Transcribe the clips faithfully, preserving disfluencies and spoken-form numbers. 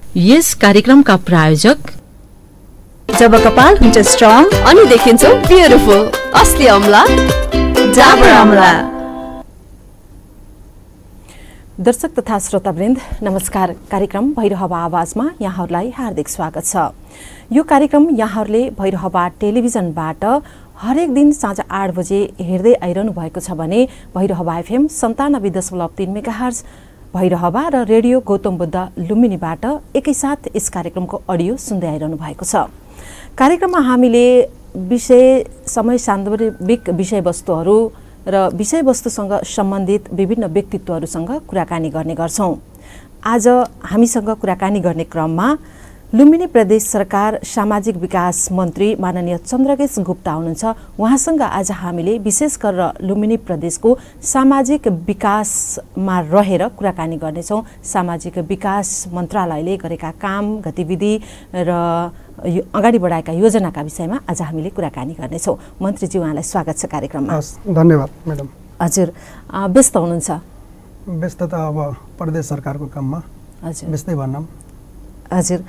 यस कार्यक्रमका प्रायोजक जब कपाल हुन्छ स्ट्रङ अनि देखिन्छ ब्युटिफुल असली अमला डाबर अमला। दर्शक तथा श्रोतावृन्द नमस्कार। कार्यक्रम भैरहवा आवाजमा यहाँहरूलाई हार्दिक स्वागत छ। यो कार्यक्रम यहाँहरूले भैरहवा टेलिभिजनबाट हरेक दिन साँझ आठ बजे हेर्दै आइरहनु भएको छ भने भैरहवा एफएम सन्तानब्बे दशमलव तीन मेगाहर्ज भैरहवा र रेडियो गौतम बुद्ध लुम्बिनीबाट एकैसाथ यस कार्यक्रमको अडियो सुन्दै आइरहनु भएको छ। कार्यक्रममा हामीले विषय समय सान्दर्भिक विषयवस्तुहरू र विषयवस्तुसँग सम्बन्धित विभिन्न व्यक्तित्वहरूसँग कुराकानी गर्ने गर्छौं। आज हामीसँग कुराकानी गर्ने क्रममा लुम्बिनी प्रदेश सरकार सामाजिक विकास मन्त्री माननीय चन्द्रकेश गुप्ता हुनुहुन्छ। उहाँसँग आज हामीले विशेष गरेर लुम्बिनी प्रदेशको सामाजिक विकासमा रहेर कुराकानी गर्नेछौँ। सामाजिक विकास मन्त्रालयले गरेका काम गतिविधि र अगाडि बढाएका योजनाका विषयमा आज हामीले कुराकानी गर्नेछौँ। मन्त्रीजी, उहाँलाई स्वागत छ कार्यक्रममा। धन्यवाद म्याडम। हजुर, व्यस्त हुनुहुन्छ? व्यस्त त अब प्रदेश सरकारको काममा हजुर व्यस्तै भनौँ। हजुर,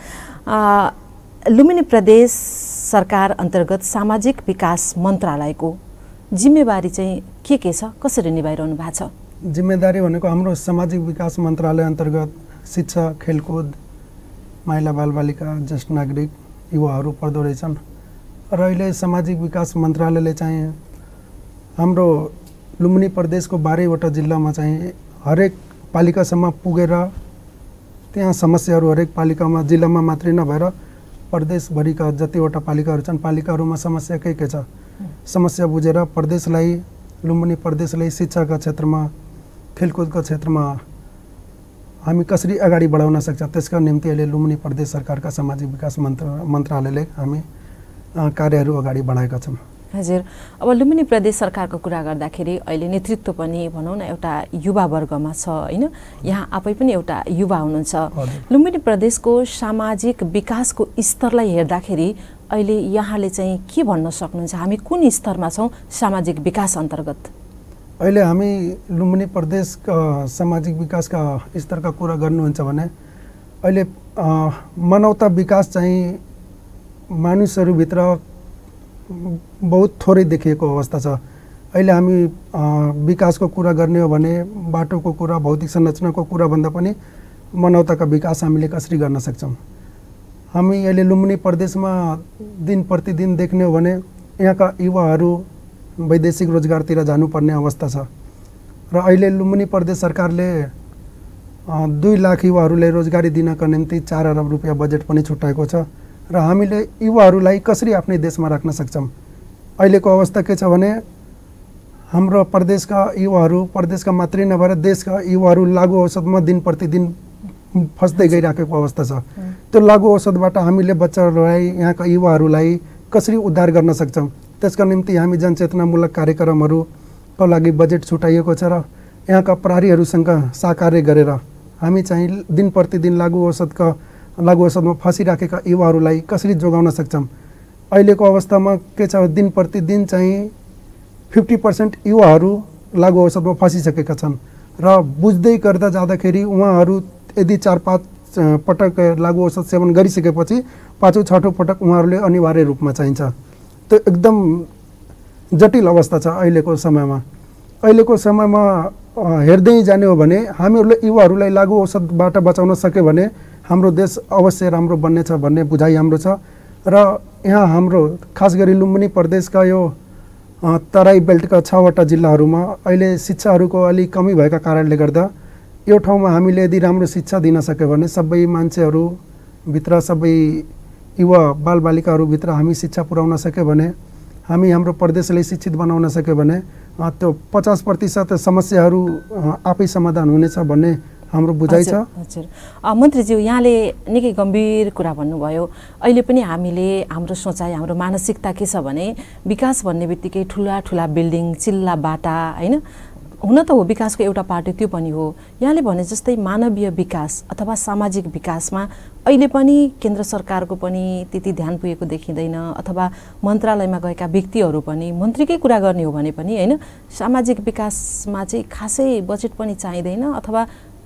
लुम्बिनी प्रदेश सरकार अन्तर्गत सामाजिक विकास मन्त्रालयको जिम्मेवारी चाहिँ के के छ, कसरी निभाइरहनु भएको छ? जिम्मेदारी भनेको हाम्रो सामाजिक विकास मन्त्रालय अन्तर्गत शिक्षा, खेलकुद, महिला बालबालिका, ज्येष्ठ नागरिक, युवाहरू पर्दो रहेछन्। र अहिले सामाजिक विकास मन्त्रालयले चाहिँ हाम्रो लुम्बिनी प्रदेशको बाह्रवटा जिल्लामा चाहिँ हरेक पालिकासम्म पुगेर त्यहाँ समस्याहरू हरेक पालिकामा जिल्लामा मात्रै नभएर प्रदेशभरिका जतिवटा पालिकाहरू छन् पालिकाहरूमा समस्या के के छ समस्या बुझेर प्रदेशलाई लुम्बिनी प्रदेशलाई शिक्षाका क्षेत्रमा, खेलकुदको क्षेत्रमा हामी कसरी अगाडि बढाउन सक्छ त्यसका निम्ति अहिले लुम्बिनी प्रदेश सरकारका सामाजिक विकास मन्त्र मन्त्रालयले हामी कार्यहरू अगाडि बढाएका छौँ। हजुर, अब लुम्बिनी प्रदेश सरकारको कुरा गर्दाखेरि अहिले नेतृत्व पनि भनौँ न एउटा युवा वर्गमा छ हैन? यहाँ आफै पनि एउटा युवा हुनुहुन्छ। लुम्बिनी प्रदेशको सामाजिक विकासको स्तरलाई हेर्दाखेरि अहिले यहाँले चाहिँ के भन्न सक्नुहुन्छ? हामी कुन स्तरमा छौँ सामाजिक विकास अन्तर्गत? अहिले हामी लुम्बिनी प्रदेशका सामाजिक विकासका स्तरका कुरा गर्नुहुन्छ भने अहिले मानवता विकास चाहिँ मानिसहरूभित्र बहुत थोरै देखिएको अवस्था छ। अहिले हामी विकासको कुरा गर्ने हो भने बाटोको कुरा, भौतिक संरचनाको कुरा भन्दा पनि मानवताका विकास हामीले कसरी गर्न सक्छौँ। हामी अहिले लुम्बिनी प्रदेशमा दिन प्रतिदिन देख्ने हो भने यहाँका युवाहरू वैदेशिक रोजगारतिर जानुपर्ने अवस्था छ र अहिले लुम्बिनी प्रदेश सरकारले दुई लाख युवाहरूलाई रोजगारी दिनका निम्ति चार अरब रुपियाँ बजेट पनि छुट्याएको छ र हामीले युवाहरूलाई कसरी आफ्नै देशमा राख्न सक्छौँ। अहिलेको अवस्था के छ भने हाम्रो प्रदेशका युवाहरू प्रदेशका मात्रै नभएर देशका युवाहरू लागु औषधमा दिन प्रतिदिन फस्दै गइराखेको अवस्था छ। त्यो लागु औषधबाट हामीले बच्चाहरूलाई, यहाँका युवाहरूलाई कसरी उद्धार गर्न सक्छौँ त्यसका निम्ति हामी जनचेतनामूलक कार्यक्रमहरूको लागि बजेट छुट्याइएको छ र यहाँका प्रहरीहरूसँग सहकार्य गरेर हामी चाहिँ दिन प्रतिदिन लागु औषधका लागु औषधमा फँसिराखेका युवाहरूलाई कसरी जोगाउन सक्छौँ। अहिलेको अवस्थामा के छ, दिन प्रतिदिन चाहिँ फिफ्टी पर्सेन्ट युवाहरू लागु औषधमा फँसिसकेका छन् र बुझ्दै गर्दा जाँदाखेरि उहाँहरू यदि चार पाँच पटक लागु औषध सेवन गरिसकेपछि पाँचौँ छठौँ पटक उहाँहरूले अनिवार्य रूपमा चाहिन्छ। त्यो एकदम जटिल अवस्था छ अहिलेको समयमा। अहिलेको समयमा हेर्दै जाने हो भने हामीहरूले युवाहरूलाई लागु औषधबाट बचाउन सक्यो भने हाम्रो देश अवश्य राम्रो बन्नेछ भन्ने बुझाइ हाम्रो छ। र यहाँ हाम्रो खास गरी लुम्बिनी प्रदेशका यो तराई बेल्टका छवटा जिल्लाहरूमा अहिले शिक्षाहरूको अलिक कमी भएका कारणले गर्दा यो ठाउँमा हामीले यदि राम्रो शिक्षा दिन सक्यो भने सबै मान्छेहरूभित्र, सबै युवा बालबालिकाहरूभित्र हामी शिक्षा पुर्याउन सक्यो भने, हामी हाम्रो प्रदेशलाई शिक्षित बनाउन सक्यो भने त्यो पचास प्रतिशत समस्याहरू आफै समाधान हुनेछ भन्ने हाम्रो बुझाइ छ। हजुर, मन्त्रीज्यू, यहाँले निकै गम्भीर कुरा भन्नुभयो। अहिले पनि हामीले हाम्रो सोचाइ, हाम्रो मानसिकता के छ भने विकास भन्ने बित्तिकै ठुला ठुला बिल्डिङ, चिल्ला बाटा हैन? हुन त हो, विकासको एउटा पार्ट त्यो पनि हो। यहाँले भने जस्तै मानवीय विकास अथवा सामाजिक विकासमा अहिले पनि केन्द्र सरकारको पनि त्यति ध्यान पुगेको देखिँदैन, अथवा मन्त्रालयमा गएका व्यक्तिहरू पनि मन्त्रीकै कुरा गर्ने हो भने पनि हैन सामाजिक विकासमा चाहिँ खासै बजेट पनि चाहिँदैन, अथवा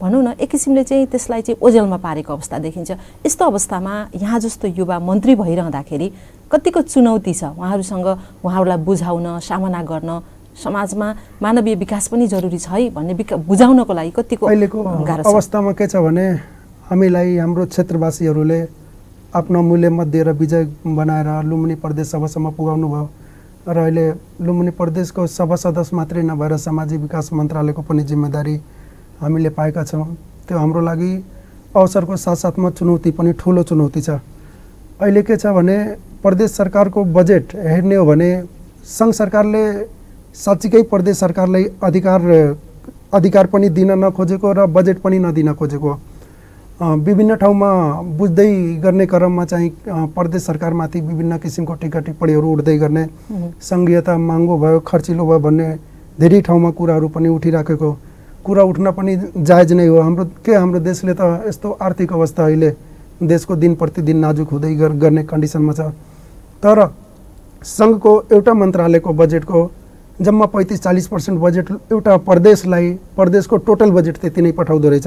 भनौँ न एक किसिमले चाहिँ त्यसलाई चाहिँ ओझेलमा पारेको अवस्था देखिन्छ। यस्तो अवस्थामा यहाँ जस्तो युवा मन्त्री भइरहँदाखेरि कतिको चुनौती छ उहाँहरूसँग, उहाँहरूलाई बुझाउन, सामना गर्न, समाजमा मानवीय विकास पनि जरुरी छ है भन्ने बुझाउनको लागि कतिको अहिलेको गाह्रो छ? अवस्थामा के छ भने हामीलाई हाम्रो क्षेत्रवासीहरूले आफ्नो मूल्य मत दिएर विजय बनाएर लुम्बिनी प्रदेश सभासम्म पुगाउनु भयो र अहिले लुम्बिनी प्रदेशको सभा सदस्य मात्रै नभएर सामाजिक विकास मन्त्रालयको पनि जिम्मेदारी हामीले पाएका छौँ। त्यो हाम्रो लागि अवसरको साथसाथमा चुनौती पनि ठुलो चुनौती छ। अहिले के छ भने प्रदेश सरकारको बजेट हेर्ने हो भने सङ्घ सरकारले साँच्चीकै प्रदेश सरकारलाई अधिकार अधिकार पनि दिन नखोजेको र बजेट पनि नदिन खोजेको। विभिन्न ठाउँमा बुझ्दै गर्ने क्रममा चाहिँ प्रदेश सरकारमाथि विभिन्न किसिमको टिका टिप्पणीहरू उठ्दै गर्ने, सङ्घीयता महँगो भयो, खर्चिलो भयो भन्ने धेरै ठाउँमा कुराहरू पनि उठिराखेको। कुरा उठ्न पनि जायज नै हो। हाम्रो के हाम्रो देशले त यस्तो आर्थिक अवस्था अहिले देशको दिन प्रतिदिन नाजुक हुँदै गर्ने कन्डिसनमा छ। तर सङ्घको एउटा मन्त्रालयको बजेटको जम्मा पैँतिस चालिस पर्सेन्ट बजेट एउटा प्रदेशलाई, प्रदेशको टोटल बजेट त्यति नै पठाउँदो रहेछ।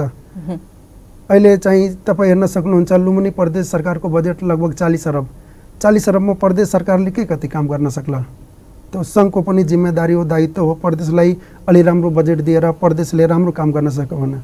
अहिले चाहिँ तपाईँ हेर्न सक्नुहुन्छ लुम्बिनी प्रदेश सरकारको बजेट लगभग चालिस अरब चालिस अरबमा प्रदेश सरकारले के कति काम गर्न सक्ला? त्यो सङ्घको पनि जिम्मेदारी हो, दायित्व हो प्रदेशलाई अलि राम्रो बजेट दिएर प्रदेशले राम्रो काम गर्न सक्यो भने।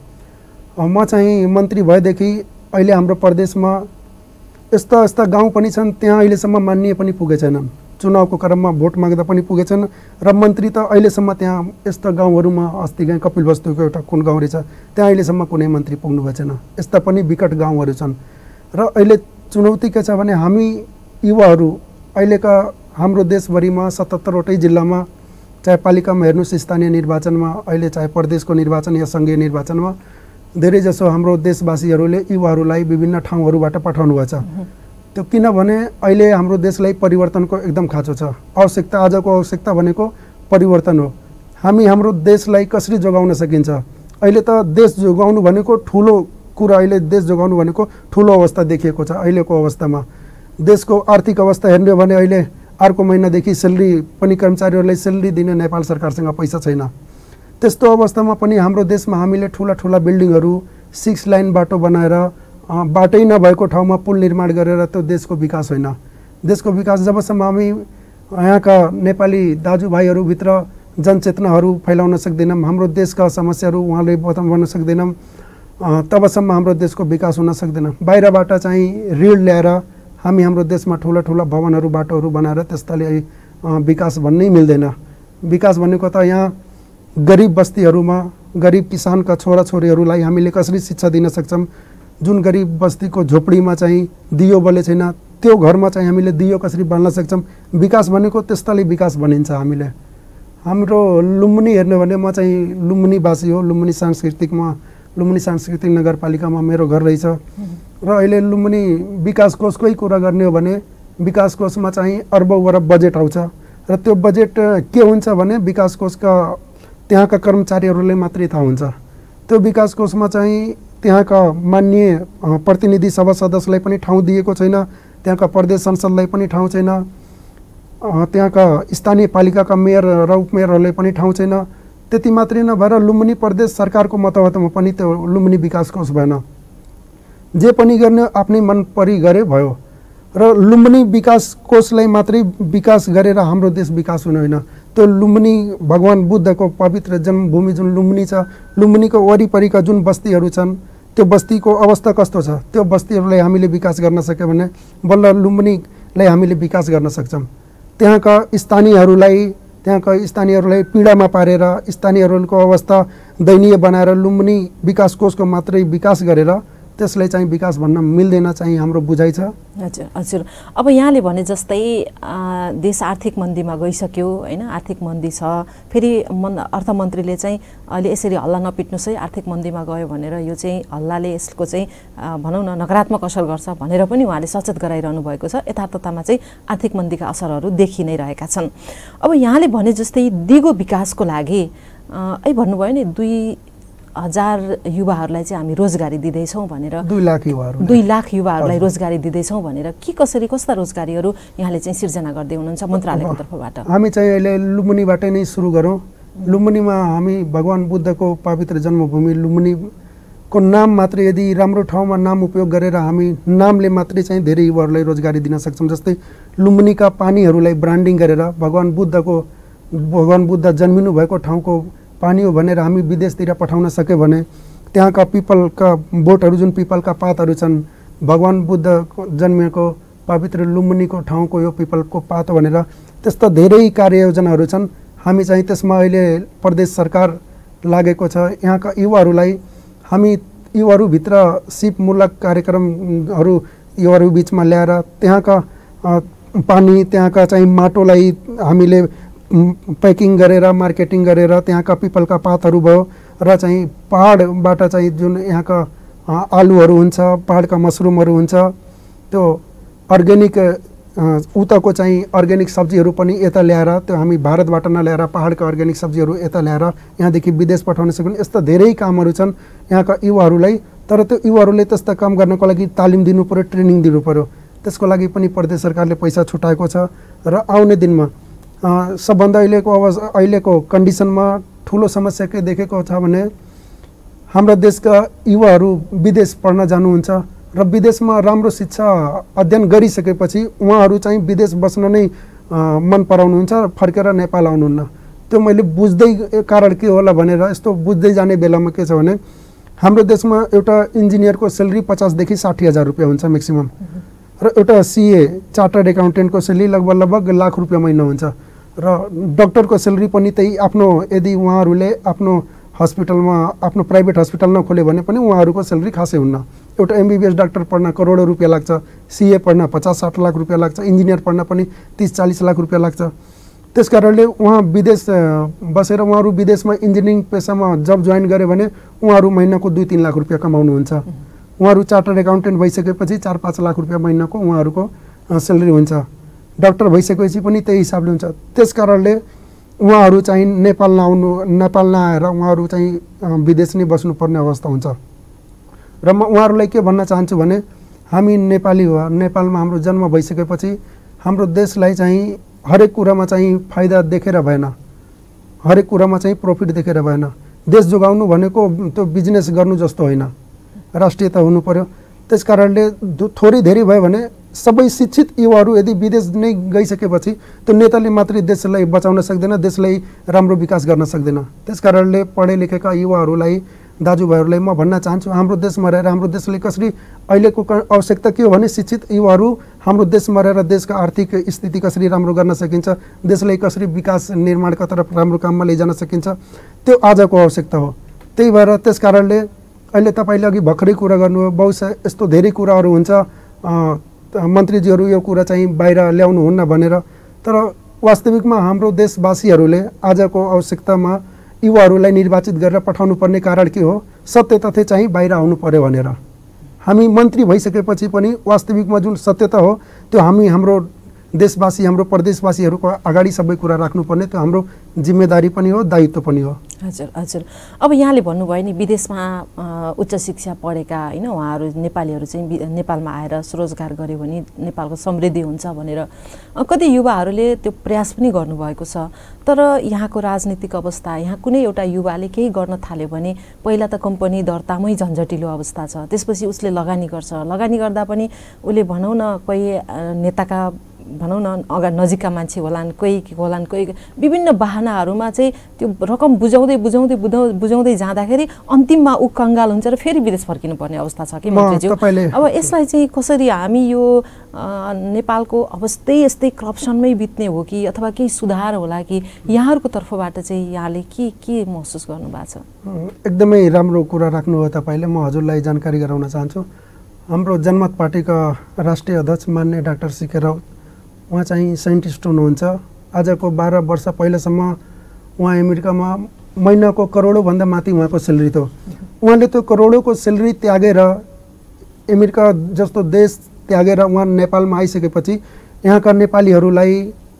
म चाहिँ मन्त्री भएदेखि अहिले हाम्रो प्रदेशमा यस्ता यस्ता गाउँ पनि छन् त्यहाँ अहिलेसम्म मान्य पनि पुगेको छैनन्। चुनावको क्रममा भोट माग्दा पनि पुगेछन् र मन्त्री त अहिलेसम्म त्यहाँ यस्ता गाउँहरूमा अस्ति गएँ कपिलवस्तुको एउटा कुन गाउँ रहेछ त्यहाँ अहिलेसम्म कुनै मन्त्री पुग्नु भएको छैन। यस्ता पनि विकट गाउँहरू छन् र अहिले चुनौती के छ भने हामी युवाहरू अहिलेका हाम्रो देशभरिमा सतहत्तरवटै जिल्लामा चाहे पालिकामा हेर्नुहोस्, स्थानीय निर्वाचनमा अहिले चाहे प्रदेशको निर्वाचन या सङ्घीय निर्वाचनमा धेरैजसो हाम्रो देशवासीहरूले युवाहरूलाई विभिन्न ठाउँहरूबाट पठाउनु भएको छ। त्यो किनभने अहिले हाम्रो देशलाई परिवर्तनको एकदम खाँचो छ। आवश्यकता आजको आवश्यकता भनेको परिवर्तन हो। हामी हाम्रो देशलाई कसरी जोगाउन सकिन्छ? अहिले त देश जोगाउनु भनेको ठुलो कुरा, अहिले देश जोगाउनु भनेको ठुलो अवस्था देखिएको छ। अहिलेको अवस्थामा देशको आर्थिक अवस्था हेर्ने हो भने अहिले अर्को महिनादेखि सेलेरी पनि कर्मचारीहरूलाई सेलेरी दिने नेपाल सरकारसँग पैसा छैन। त्यस्तो अवस्थामा पनि हाम्रो देशमा हामीले ठुला ठुला बिल्डिङहरू, सिक्स लाइन बाटो बनाएर बाटै नभएको ठाउँमा पुल निर्माण गरेर त्यो देशको विकास होइन। देशको विकास जबसम्म हामी यहाँका नेपाली दाजुभाइहरूभित्र जनचेतनाहरू फैलाउन सक्दैनौँ, हाम्रो देशका समस्याहरू उहाँले बताउन सक्दैनौँ, तबसम्म हाम्रो देशको विकास हुन सक्दैन। बाहिरबाट चाहिँ ऋण ल्याएर हामी हाम्रो देशमा ठुला ठुला भवनहरू, बाटोहरू बनाएर त्यस्ताले विकास भन्नै मिल्दैन। विकास भनेको त यहाँ गरिब बस्तीहरूमा गरिब किसानका छोराछोरीहरूलाई हामीले कसरी शिक्षा दिन सक्छौँ? जुन गरिब बस्तीको झोपडीमा चाहिँ दियो बले छैन त्यो घरमा चाहिँ हामीले दियो कसरी बाल्न सक्छौँ? विकास भनेको त्यस्ताले विकास भनिन्छ। हामीले हाम्रो लुम्बिनी हेर्ने भने म चाहिँ लुम्बिनीवासी हो। लुम्बिनी सांस्कृतिकमा लुम्बिनी सांस्कृतिक नगरपालिकामा मेरो घर रहेछ र अहिले लुम्बिनी विकास कोषकै कुरा गर्ने हो भने विकास कोषमा चाहिँ अर्बौँ अरब बजेट आउँछ र त्यो बजेट के हुन्छ भने विकास कोषका त्यहाँका कर्मचारीहरूलाई मात्रै थाहा हुन्छ। त्यो विकास कोषमा चाहिँ त्यहाँका मान्य प्रतिनिधि सभा सदस्यलाई पनि ठाउँ दिएको छैन, त्यहाँका प्रदेश संसदलाई पनि ठाउँ छैन, त्यहाँका स्थानीय पालिकाका मेयर र उपमेयरहरूलाई पनि ठाउँ छैन। त्यति मात्रै नभएर लुम्बिनी प्रदेश सरकारको मतहतमा पनि त्यो लुम्बिनी विकास कोष भएन। जे पनि गर्ने आफ्नै मन परी गरे भयो र लुम्बिनी विकास कोषलाई मात्रै विकास गरेर हाम्रो देश विकास हुने होइन। त्यो लुम्बिनी भगवान बुद्धको पवित्र जन्मभूमि जुन लुम्बिनी छ, लुम्बिनीको वरिपरिका जुन बस्तीहरू छन् त्यो बस्तीको अवस्था कस्तो छ? त्यो बस्तीहरूलाई हामीले विकास गर्न सक्यो भने बल्ल लुम्बिनीलाई हामीले विकास गर्न सक्छौँ। त्यहाँका स्थानीयहरूलाई त्यहाँका स्थानीयहरूलाई पीडामा पारेर स्थानीयहरूको अवस्था दयनीय बनाएर लुम्बिनी विकास कोषको मात्रै विकास गरेर त्यसलाई चाहिँ विकास भन्न मिल्दैन चाहिँ हाम्रो बुझाइ छ। हजुर हजुर अब यहाँले भने जस्तै देश आर्थिक मन्दीमा गइसक्यो होइन, आर्थिक मन्दी छ, फेरि मन अर्थमन्त्रीले चाहिँ अहिले यसरी हल्ला नपिट्नुहोस् है आर्थिक मन्दीमा गयो भनेर यो चाहिँ हल्लाले यसको चाहिँ भनौँ न नकारात्मक असर गर्छ भनेर पनि उहाँले सचेत गराइरहनु भएको छ। यथार्थतामा चाहिँ आर्थिक मन्दीका असरहरू देखि नै रहेका छन्। अब यहाँले भने जस्तै दिगो विकासको लागि है भन्नुभयो नि दुई हजार युवाहरूलाई चाहिँ हामी रोजगारी दिँदैछौँ भनेर, दुई लाख युवाहरू दुई लाख युवाहरूलाई रोजगारी दिँदैछौँ भनेर के कसरी कस्ता रोजगारीहरू यहाँले चाहिँ सिर्जना गर्दै हुनुहुन्छ मन्त्रालयको तर्फबाट? हामी चाहिँ अहिले लुम्बिनीबाटै नै सुरु गरौँ। लुम्बिनीमा हामी भगवान बुद्धको पवित्र जन्मभूमि लुम्बिनी को नाम मात्र यदि राम्रो ठाउँमा नाम उपयोग गरेर हामी नामले मात्रै चाहिँ धेरै युवाहरूलाई रोजगारी दिन सक्छौँ। जस्तै लुम्बिनीका पानीहरूलाई ब्रान्डिङ गरेर भगवान बुद्धको भगवान बुद्ध जन्मिनु भएको ठाउँको पानी हो भनेर हामी विदेशतिर पठाउन सक्यो भने त्यहाँका पिपलका बोटहरू जुन पिपलका पातहरू छन् भगवान बुद्ध जन्मिएको पवित्र लुम्बिनीको ठाउँको यो पिपलको पात हो भनेर त्यस्ता धेरै कार्ययोजनाहरू छन्। हामी चाहिँ त्यसमा अहिले प्रदेश सरकार लागेको छ। यहाँका युवाहरूलाई हामी युवाहरूभित्र सिपमूलक कार्यक्रमहरू युवाहरू बिचमा ल्याएर त्यहाँका पानी त्यहाँका चाहिँ माटोलाई हामीले पैकिङ गरेर मार्केटिङ गरेर त्यहाँका पिपलका पातहरू भयो र चाहिँ पहाडबाट चाहिँ जुन यहाँका आलुहरू हुन्छ पहाडका मसरुमहरू हुन्छ त्यो अर्ग्यानिक उताको चाहिँ अर्ग्यानिक सब्जीहरू पनि यता ल्याएर त्यो हामी भारतबाट नल्याएर पहाडका अर्ग्यानिक सब्जीहरू यता ल्याएर यहाँदेखि विदेश पठाउन सक्छौँ। यस्ता धेरै कामहरू छन् यहाँका युवाहरूलाई। तर त्यो युवाहरूले त्यस्ता काम गर्नको लागि तालिम दिनु पऱ्यो, ट्रेनिङ दिनु पऱ्यो। त्यसको लागि पनि प्रदेश सरकारले पैसा छुटाएको छ र आउने दिनमा सबभन्दा अहिलेको अवस्था अहिलेको कन्डिसनमा ठुलो समस्या के देखेको छ भने हाम्रा देशका युवाहरू विदेश पढ्न जानुहुन्छ र विदेशमा राम्रो शिक्षा अध्ययन गरिसकेपछि उहाँहरू चाहिँ विदेश बस्न नै मन पराउनुहुन्छ, फर्केर नेपाल आउनुहुन्न। त्यो मैले बुझ्दै कारण के होला भनेर यस्तो बुझ्दै जाने बेलामा के छ भने हाम्रो देशमा एउटा इन्जिनियरको सेलेरी पचासदेखि साठी हजार रुपियाँ हुन्छ म्याक्सिमम र एउटा सिए चार्टर्ड एकाउन्टेन्टको सेलेरी लगभग लगभग लाख रुपियाँ महिना हुन्छ र डक्टरको सेलेरी पनि त्यही आफ्नो यदि उहाँहरूले आफ्नो हस्पिटलमा आफ्नो प्राइभेट हस्पिटल नखोल्यो भने पनि उहाँहरूको सेलेरी खासै हुन्न। एउटा एमबिबिएस डाक्टर पढ्न करोडौँ रुपियाँ लाग्छ, सिए पढ्न पचास साठ लाख रुपियाँ लाग्छ, इन्जिनियर पढ्न पनि तिस चालिस लाख रुपियाँ लाग्छ। त्यस कारणले उहाँ विदेश बसेर उहाँहरू विदेशमा इन्जिनियरिङ पेसामा जब जोइन गरे भने उहाँहरू महिनाको दुई तिन लाख रुपियाँ कमाउनुहुन्छ। उहाँहरू चार्टर्ड एकाउन्टेन्ट भइसकेपछि चार पाँच लाख रुपियाँ महिनाको उहाँहरूको सेलेरी हुन्छ। डाक्टर भइसकेपछि पनि त्यही हिसाबले हुन्छ। त्यस कारणले उहाँहरू चाहिँ नेपाल नआउनु नेपाल नआएर उहाँहरू चाहिँ विदेश नै बस्नुपर्ने अवस्था हुन्छ। र म उहाँहरूलाई के भन्न चाहन्छु भने हामी नेपाली हो, नेपालमा हाम्रो जन्म भइसकेपछि हाम्रो देशलाई चाहिँ हरेक कुरामा चाहिँ फाइदा देखेर भएन, हरेक कुरामा चाहिँ प्रफिट देखेर भएन। देश जोगाउनु भनेको त्यो बिजनेस गर्नु जस्तो होइन, राष्ट्रियता हुनु पर्यो। त्यस कारणले थोरै धेरै भयो भने सबै शिक्षित युवाहरू यदि विदेश नै गइसकेपछि त्यो नेताले मात्रै देशलाई बचाउन सक्दैन, देशलाई राम्रो विकास गर्न सक्दैन। त्यस कारणले पढे लेखेका युवाहरूलाई दाजुभाइहरूलाई म भन्न चाहन्छु हाम्रो देशमा रहेर हाम्रो देशले कसरी अहिलेको आवश्यकता के हो भने शिक्षित युवाहरू हाम्रो देशमा रहेर देशको आर्थिक स्थिति कसरी राम्रो गर्न सकिन्छ, देशलाई कसरी विकास निर्माणका तर्फ राम्रो काममा लैजान सकिन्छ, त्यो आजको आवश्यकता हो। त्यही भएर त्यस कारणले अहिले तपाईँले अघि भर्खरै कुरा गर्नुभयो बहुत यस्तो धेरै कुराहरू हुन्छ मन्त्रीजीहरू यो कुरा चाहिँ बाहिर ल्याउनुहुन्न भनेर। तर वास्तविकमा हाम्रो देशवासीहरूले आजको आवश्यकतामा युवाहरूलाई निर्वाचित गरेर पठाउनु पर्ने कारण के हो? सत्य तथ्य चाहिँ बाहिर आउनु पर्यो भनेर। हामी मन्त्री भइसकेपछि पनि वास्तविकमा जुन सत्यता हो त्यो हामी हाम्रो देशवासी हाम्रो प्रदेशवासीहरूको अगाडि सबै कुरा राख्नुपर्ने त्यो हाम्रो जिम्मेदारी पनि हो, दायित्व पनि हो। हजुर हजुर अब यहाँले भन्नुभयो नि विदेशमा उच्च शिक्षा पढेका होइन उहाँहरू नेपालीहरू चाहिँ नेपालमा आएर स्वरोजगार गर्यो भने नेपालको समृद्धि हुन्छ भनेर कति युवाहरूले त्यो प्रयास पनि गर्नुभएको छ। तर यहाँको राजनीतिक अवस्था यहाँ कुनै एउटा युवाले केही गर्न थाल्यो भने पहिला त कम्पनी दर्तामै झन्झटिलो अवस्था छ, त्यसपछि उसले लगानी गर्छ, लगानी गर्दा पनि उसले भनौँ न कोही नेताका भनौँ न अगा नजिकका मान्छे होलान्, कोही होलान्, कोही विभिन्न बाहनाहरूमा चाहिँ त्यो रकम बुझाउँदै बुझाउँदै बुझाउ बुझाउँदै जाँदाखेरि अन्तिममा ऊ कङ्गाल हुन्छ र फेरि विदेश फर्किनु पर्ने अवस्था छ कि मन्त्रीज्यू। अब यसलाई चाहिँ कसरी हामी यो नेपालको अवस्थै यस्तै करप्सनमै बित्ने हो कि अथवा केही सुधार होला कि यहाँहरूको तर्फबाट चाहिँ यहाँले के के महसुस गर्नुभएको छ? एकदमै राम्रो कुरा राख्नुभयो तपाईँले। म हजुरलाई जानकारी गराउन चाहन्छु हाम्रो जनमत पार्टीका राष्ट्रिय अध्यक्ष मान्य डाक्टर सीके राउत उहाँ चाहिँ साइन्टिस्ट हुनुहुन्छ। आजको बाह्र वर्ष पहिलासम्म उहाँ अमेरिकामा महिनाको करोडौँभन्दा माथि उहाँको सेलेरी थियो। उहाँले त्यो करोडौँको सेलेरी त्यागेर अमेरिका जस्तो देश त्यागेर उहाँ नेपालमा आइसकेपछि यहाँका नेपालीहरूलाई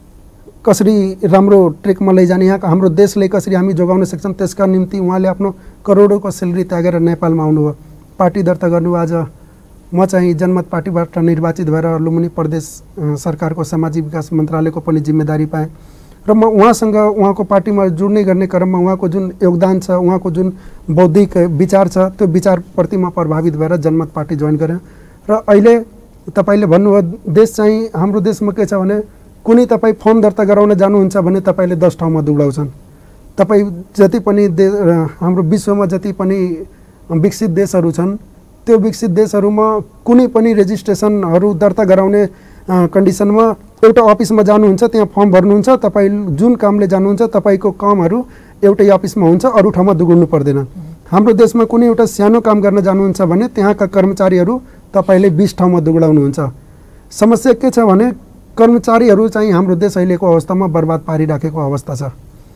कसरी राम्रो ट्रेकमा लैजाने, यहाँका हाम्रो देशलाई कसरी हामी जोगाउन सक्छौँ त्यसका निम्ति उहाँले आफ्नो करोडौँको सेलेरी त्यागेर नेपालमा आउनुभयो, पार्टी दर्ता गर्नुभयो। आज म चाहिँ जनमत पार्टीबाट निर्वाचित भएर लुम्बिनी प्रदेश सरकारको सामाजिक विकास मन्त्रालयको पनि जिम्मेदारी पाएँ र म उहाँसँग उहाँको पार्टीमा जुड्ने गर्ने क्रममा उहाँको जुन योगदान छ, उहाँको जुन बौद्धिक विचार छ, त्यो विचारप्रति म प्रभावित भएर जनमत पार्टी जोइन गरेँ। र अहिले तपाईँले भन्नुभयो देश चाहिँ हाम्रो देशमा के छ भने कुनै तपाईँ फर्म दर्ता गराउन जानुहुन्छ भने तपाईँले दस ठाउँमा दौडाउँछन्। तपाईँ जति पनि दे हाम्रो विश्वमा जति पनि विकसित देशहरू छन् त्यो विकसित देशहरूमा कुनै पनि रेजिस्ट्रेसनहरू दर्ता गराउने कन्डिसनमा एउटा अफिसमा जानुहुन्छ, त्यहाँ फर्म भर्नुहुन्छ, तपाईँ जुन कामले जानुहुन्छ तपाईँको कामहरू एउटै अफिसमा हुन्छ, अरू ठाउँमा दुगुड्नु पर्दैन। हाम्रो देशमा कुनै एउटा सानो काम गर्न जानुहुन्छ भने त्यहाँका कर्मचारीहरू तपाईँले बिस ठाउँमा दुगुडाउनुहुन्छ। समस्या के छ भने कर्मचारीहरू चाहिँ हाम्रो देश अहिलेको अवस्थामा बर्बाद पारिराखेको अवस्था छ।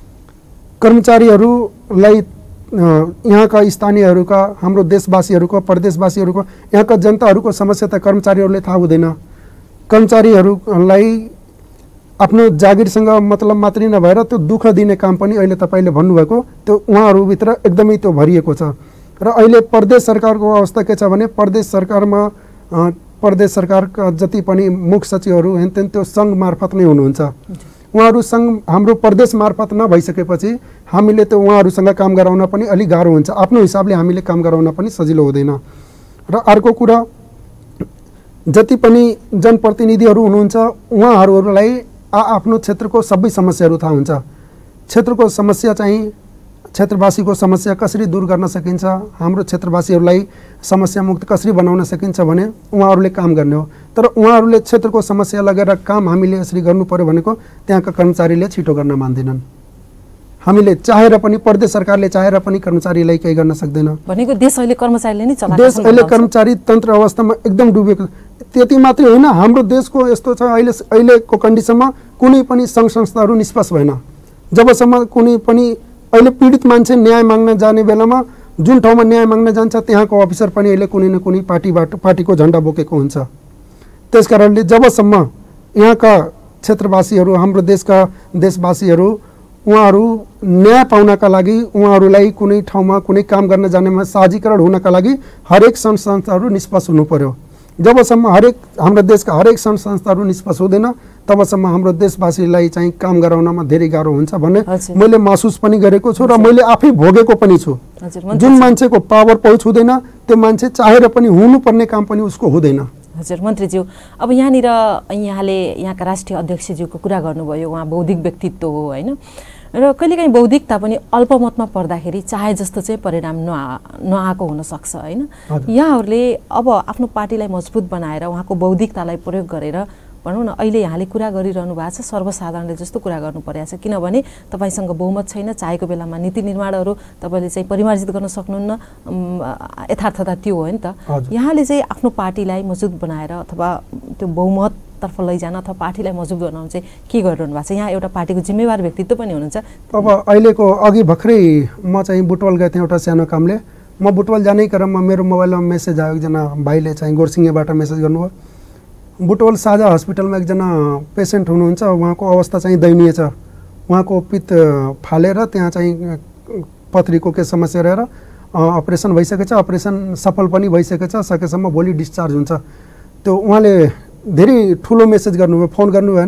कर्मचारीहरूलाई यहाँका स्थानीयहरूका, हाम्रो देशवासीहरूको, प्रदेशवासीहरूको, यहाँका जनताहरूको समस्या त कर्मचारीहरूले थाहा हुँदैन। कर्मचारीहरूलाई आफ्नो जागिरसँग मतलब मात्रै नभएर त्यो दुःख दिने काम पनि अहिले तपाईँले भन्नुभएको त्यो उहाँहरूभित्र एकदमै त्यो भरिएको छ। र अहिले प्रदेश सरकारको अवस्था के छ भने प्रदेश सरकारमा प्रदेश सरकारका जति पनि मुख्य सचिवहरू हेनतेन त्यो सङ्घ मार्फत नै हुनुहुन्छ। उहाँहरू सङ्घ हाम्रो प्रदेश मार्फत नभइसकेपछि हामीले त्यो उहाँहरूसँग काम गराउन पनि अलिक गाह्रो हुन्छ, आफ्नो हिसाबले हामीले काम गराउन पनि सजिलो हुँदैन। र अर्को कुरा जति पनि जनप्रतिनिधिहरू हुनुहुन्छ उहाँहरूलाई आ आफ्नो क्षेत्रको सबै समस्याहरू थाहा हुन्छ। क्षेत्रको समस्या चाहिँ क्षेत्रवासीको समस्या कसरी दूर गर्न सकिन्छ, हाम्रो क्षेत्रवासीहरूलाई समस्या मुक्त कसरी बनाउन सकिन्छ भने उहाँहरूले काम गर्ने हो। तर उहाँहरूले क्षेत्रको समस्या लगेर काम हामीले यसरी गर्नु पर्यो भनेको त्यहाँका कर्मचारीले छिटो गर्न मान्दैनन्। हामीले चाहेर पनि प्रदेश सरकारले चाहेर पनि कर्मचारीलाई केही गर्न सक्दैन भनेको देश अहिले कर्मचारीले नै चलाएको छ। देश अहिले कर्मचारी तन्त्र अवस्थामा एकदम डुबेको। त्यति मात्रै होइन, हाम्रो देशको यस्तो छ अहिले अहिलेको कन्डिसनमा कुनै पनि सङ्घ संस्थाहरू निष्पक्ष भएन। जबसम्म कुनै पनि अहिले पीडित मान्छे न्याय माग्न जाने बेलामा जुन ठाउँमा न्याय माग्न जान्छ त्यहाँको अफिसर पनि अहिले कुनै न कुनै पार्टीबाट पार्टीको झन्डा बोकेको हुन्छ। त्यस कारणले जबसम्म यहाँका क्षेत्रवासीहरू, हाम्रो देशका देशवासीहरू उहाँहरू न्याय पाउनका लागि, उहाँहरूलाई कुनै ठाउँमा कुनै काम गर्न जानेमा साझीकरण हुनका लागि हरेक सङ्घ संस्थाहरू निष्पक्ष हुनु पर्यो। जबसम्म हरेक हाम्रो देशका हरेक सङ्घ संस्थाहरू निष्पक्ष हुँदैन तबसम्म हाम्रो देशवासीलाई चाहिँ काम गराउनमा धेरै गाह्रो हुन्छ भन्ने मैले महसुस पनि गरेको छु र मैले आफै भोगेको पनि छु। जुन मान्छेको पावर पहुँच हुँदैन त्यो मान्छे चाहेर पनि हुनुपर्ने काम पनि उसको हुँदैन। हजुर मन्त्रीज्यू, अब यहाँनिर यहाँले यहाँका राष्ट्रिय अध्यक्षज्यूको कुरा गर्नुभयो, उहाँ बौद्धिक व्यक्तित्व हो होइन, र कहिलेकाहीँ बौद्धिकता पनि अल्पमतमा पर्दाखेरि चाहे जस्तो चाहिँ परिणाम नआ नआएको हुनसक्छ होइन। यहाँहरूले अब आफ्नो पार्टीलाई मजबुत बनाएर उहाँको बौद्धिकतालाई प्रयोग गरेर भनौँ न अहिले यहाँले कुरा गरिरहनु भएको छ सर्वसाधारणले जस्तो कुरा गर्नु परेको छ, किनभने तपाईँसँग बहुमत छैन, चाहेको बेलामा नीति निर्माणहरू तपाईँले चाहिँ परिमार्जित गर्न सक्नुहुन्न, यथार्थता त्यो हो नि त। यहाँले चाहिँ आफ्नो पार्टीलाई मजबुत बनाएर अथवा त्यो बहुमत तर्फ लैजान अथवा पार्टीलाई मजबुत बनाउनु चाहिँ के गरिरहनु भएको छ? यहाँ एउटा पार्टीको जिम्मेवार व्यक्तित्व पनि हुनुहुन्छ। अब अहिलेको अघि भर्खरै म चाहिँ बुटवल गएको थिएँ एउटा सानो कामले। म बुटवल जाने क्रममा मेरो मोबाइलमा मेसेज आयो, एकजना भाइले चाहिँ गोरसिङेबाट मेसेज गर्नुभयो, बुटवल साझा हस्पिटलमा एकजना पेसेन्ट हुनुहुन्छ, उहाँको अवस्था चाहिँ दयनीय छ, उहाँको पित्त फालेर त्यहाँ चाहिँ पथरीको के समस्या रहेर अपरेसन भइसकेको छ, अपरेसन सफल पनि भइसकेको छ, सकेसम्म भोलि डिस्चार्ज हुन्छ। त्यो उहाँले धेरै ठुलो मेसेज गर्नुभयो, फोन गर्नु भएन,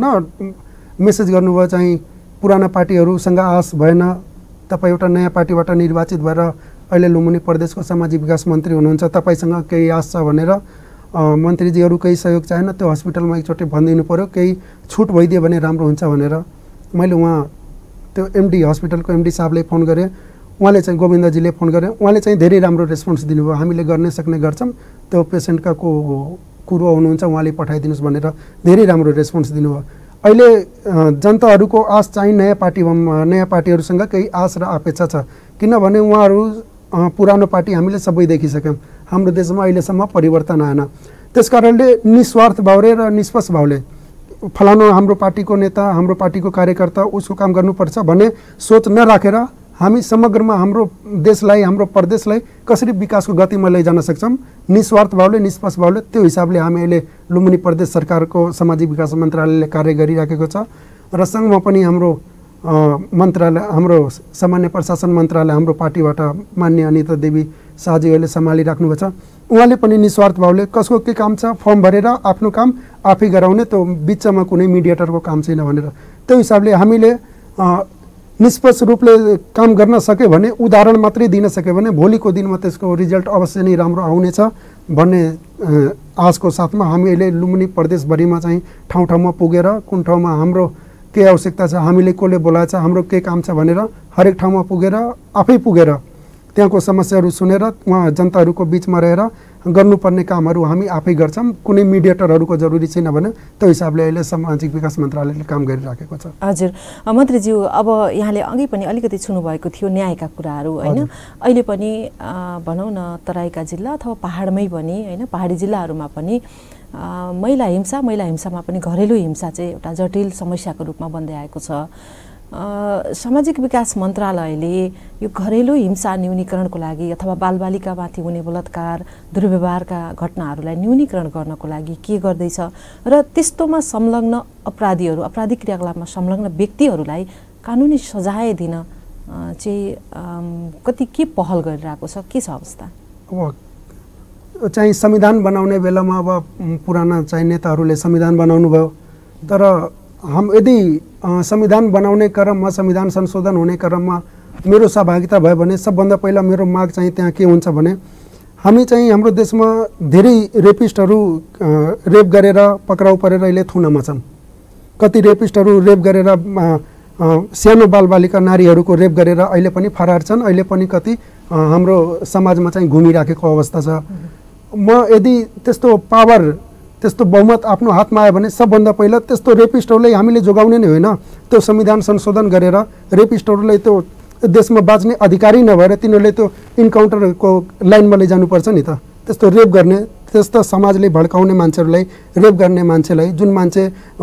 मेसेज गर्नुभयो चाहिँ पुराना पार्टीहरूसँग आश भएन, तपाईँ एउटा नयाँ पार्टीबाट निर्वाचित भएर अहिले लुम्बिनी प्रदेशको सामाजिक विकास मन्त्री हुनुहुन्छ, तपाईँसँग केही आश छ भनेर मन्त्रीजीहरू केही सहयोग चाहेन, त्यो हस्पिटलमा एकचोटि भनिदिनु पऱ्यो, केही छुट भइदियो भने राम्रो हुन्छ भनेर मैले उहाँ त्यो एमडी हस्पिटलको एमडी साहबले फोन गरेँ, उहाँले चाहिँ गोविन्दजीले फोन गरेँ, उहाँले चाहिँ धेरै राम्रो रेस्पोन्स दिनुभयो, हामीले गर्ने सक्ने गर्छौँ, त्यो पेसेन्टका को कुरो हुनुहुन्छ उहाँले पठाइदिनुहोस् भनेर धेरै राम्रो रेस्पोन्स दिनुभयो। अहिले जनताहरूको आश चाहिँ नयाँ पार्टी नयाँ पार्टीहरूसँग केही आश र अपेक्षा छ, किनभने उहाँहरू पुरानो पार्टी हामीले सबै देखिसक्यौँ, हाम्रो देशमा अहिलेसम्म परिवर्तन आएन। त्यस कारणले निस्वार्थ भावले र निष्पक्ष भावले फलानु हाम्रो पार्टीको नेता, हाम्रो पार्टीको कार्यकर्ता उसको काम गर्नुपर्छ भन्ने सोच नराखेर हामी समग्रमा हाम्रो देशलाई, हाम्रो प्रदेशलाई कसरी विकासको गतिमा लैजान सक्छौँ, निस्वार्थ भावले निष्पक्ष भावले त्यो हिसाबले हामी अहिले लुम्बिनी प्रदेश सरकारको सामाजिक विकास मन्त्रालयले कार्य गरिराखेको छ र सङ्घमा पनि हाम्रो मन्त्रालय, हाम्रो सामान्य प्रशासन मन्त्रालय हाम्रो पार्टीबाट मान्य अनिता देवी शाहजीहरूले सम्हालिराख्नुभएको छ। उहाँले पनि निस्वार्थ भावले कसको के काम छ फर्म भरेर आफ्नो काम आफै गराउने, त्यो बिचमा कुनै मिडिएटरको काम छैन भनेर। त्यो हिसाबले हामीले निष्पक्ष रूपले काम गर्न सक्यो भने, उदाहरण मात्रै दिन सक्यो भने भोलिको दिनमा त्यसको रिजल्ट अवश्य नै राम्रो आउनेछ भन्ने आशको साथमा हामी अहिले लुम्बिनी प्रदेशभरिमा चाहिँ ठाउँ ठाउँमा पुगेर कुन ठाउँमा हाम्रो के आवश्यकता छ, हामीले कसले बोलाएछ, हाम्रो के काम छ भनेर हरेक ठाउँमा पुगेर आफै पुगेर त्यहाँको समस्याहरू सुनेर उहाँ जनताहरूको बिचमा रहेर गर्नुपर्ने कामहरू हामी आफै गर्छौँ। कुनै मिडिएटरहरूको जरुरी छैन भने त्यो हिसाबले अहिले सामाजिक विकास मन्त्रालयले काम गरिराखेको छ। हजुर मन्त्रीज्यू, अब यहाँले अघि पनि अलिकति छुनुभएको थियो न्यायका कुराहरू होइन, अहिले पनि भनौँ न तराईका जिल्ला अथवा पहाडमै पनि होइन, पहाडी जिल्लाहरूमा पनि महिला हिंसा महिला हिंसामा पनि घरेलु हिंसा चाहिँ एउटा जटिल समस्याको रूपमा बन्दै आएको छ। सामाजिक विकास मन्त्रालयले यो घरेलु हिंसा न्यूनीकरणको लागि अथवा बालबालिकामाथि हुने बलात्कार दुर्व्यवहारका घटनाहरूलाई न्यूनीकरण गर्नको लागि के गर्दैछ र त्यस्तोमा संलग्न अपराधीहरू अपराधिक क्रियाकलापमा संलग्न व्यक्तिहरूलाई कानुनी सजाय दिन चाहिँ कति के पहल गरिरहेको छ, के छ अवस्था? अब चाहिँ संविधान बनाउने बेलामा अब पुराना चाहिँ नेताहरूले संविधान बनाउनु भयो, तर हम यदि संविधान बनाउने क्रममा संविधान संशोधन हुने क्रममा मेरो सहभागिता भयो भने सबभन्दा पहिला मेरो माग चाहिँ त्यहाँ के हुन्छ भने हामी चाहिँ हाम्रो देशमा धेरै रेपिस्टहरू रेप गरेर पक्राउ परेर अहिले थुनामा छन्। कति रेपिस्टहरू रेप गरेर सानो बालबालिका नारीहरूको रेप गरेर अहिले पनि फरार छन्, अहिले पनि कति हाम्रो समाजमा चाहिँ घुमिराखेको अवस्था छ। म यदि त्यस्तो पावर त्यस्तो बहुमत आफ्नो हातमा आयो भने सबभन्दा पहिला त्यस्तो रेपिस्टहरूलाई हामीले जोगाउने नै होइन, त्यो संविधान संशोधन गरेर रेपिस्टहरूलाई त्यो देशमा बाँच्ने अधिकारी नभएर तिनीहरूले त्यो इन्काउन्टरको लाइनमा लैजानुपर्छ नि त। त्यस्तो रेप गर्ने त्यस्तो समाजले भड्काउने मान्छेहरूलाई रेप गर्ने मान्छेलाई जुन मान्छे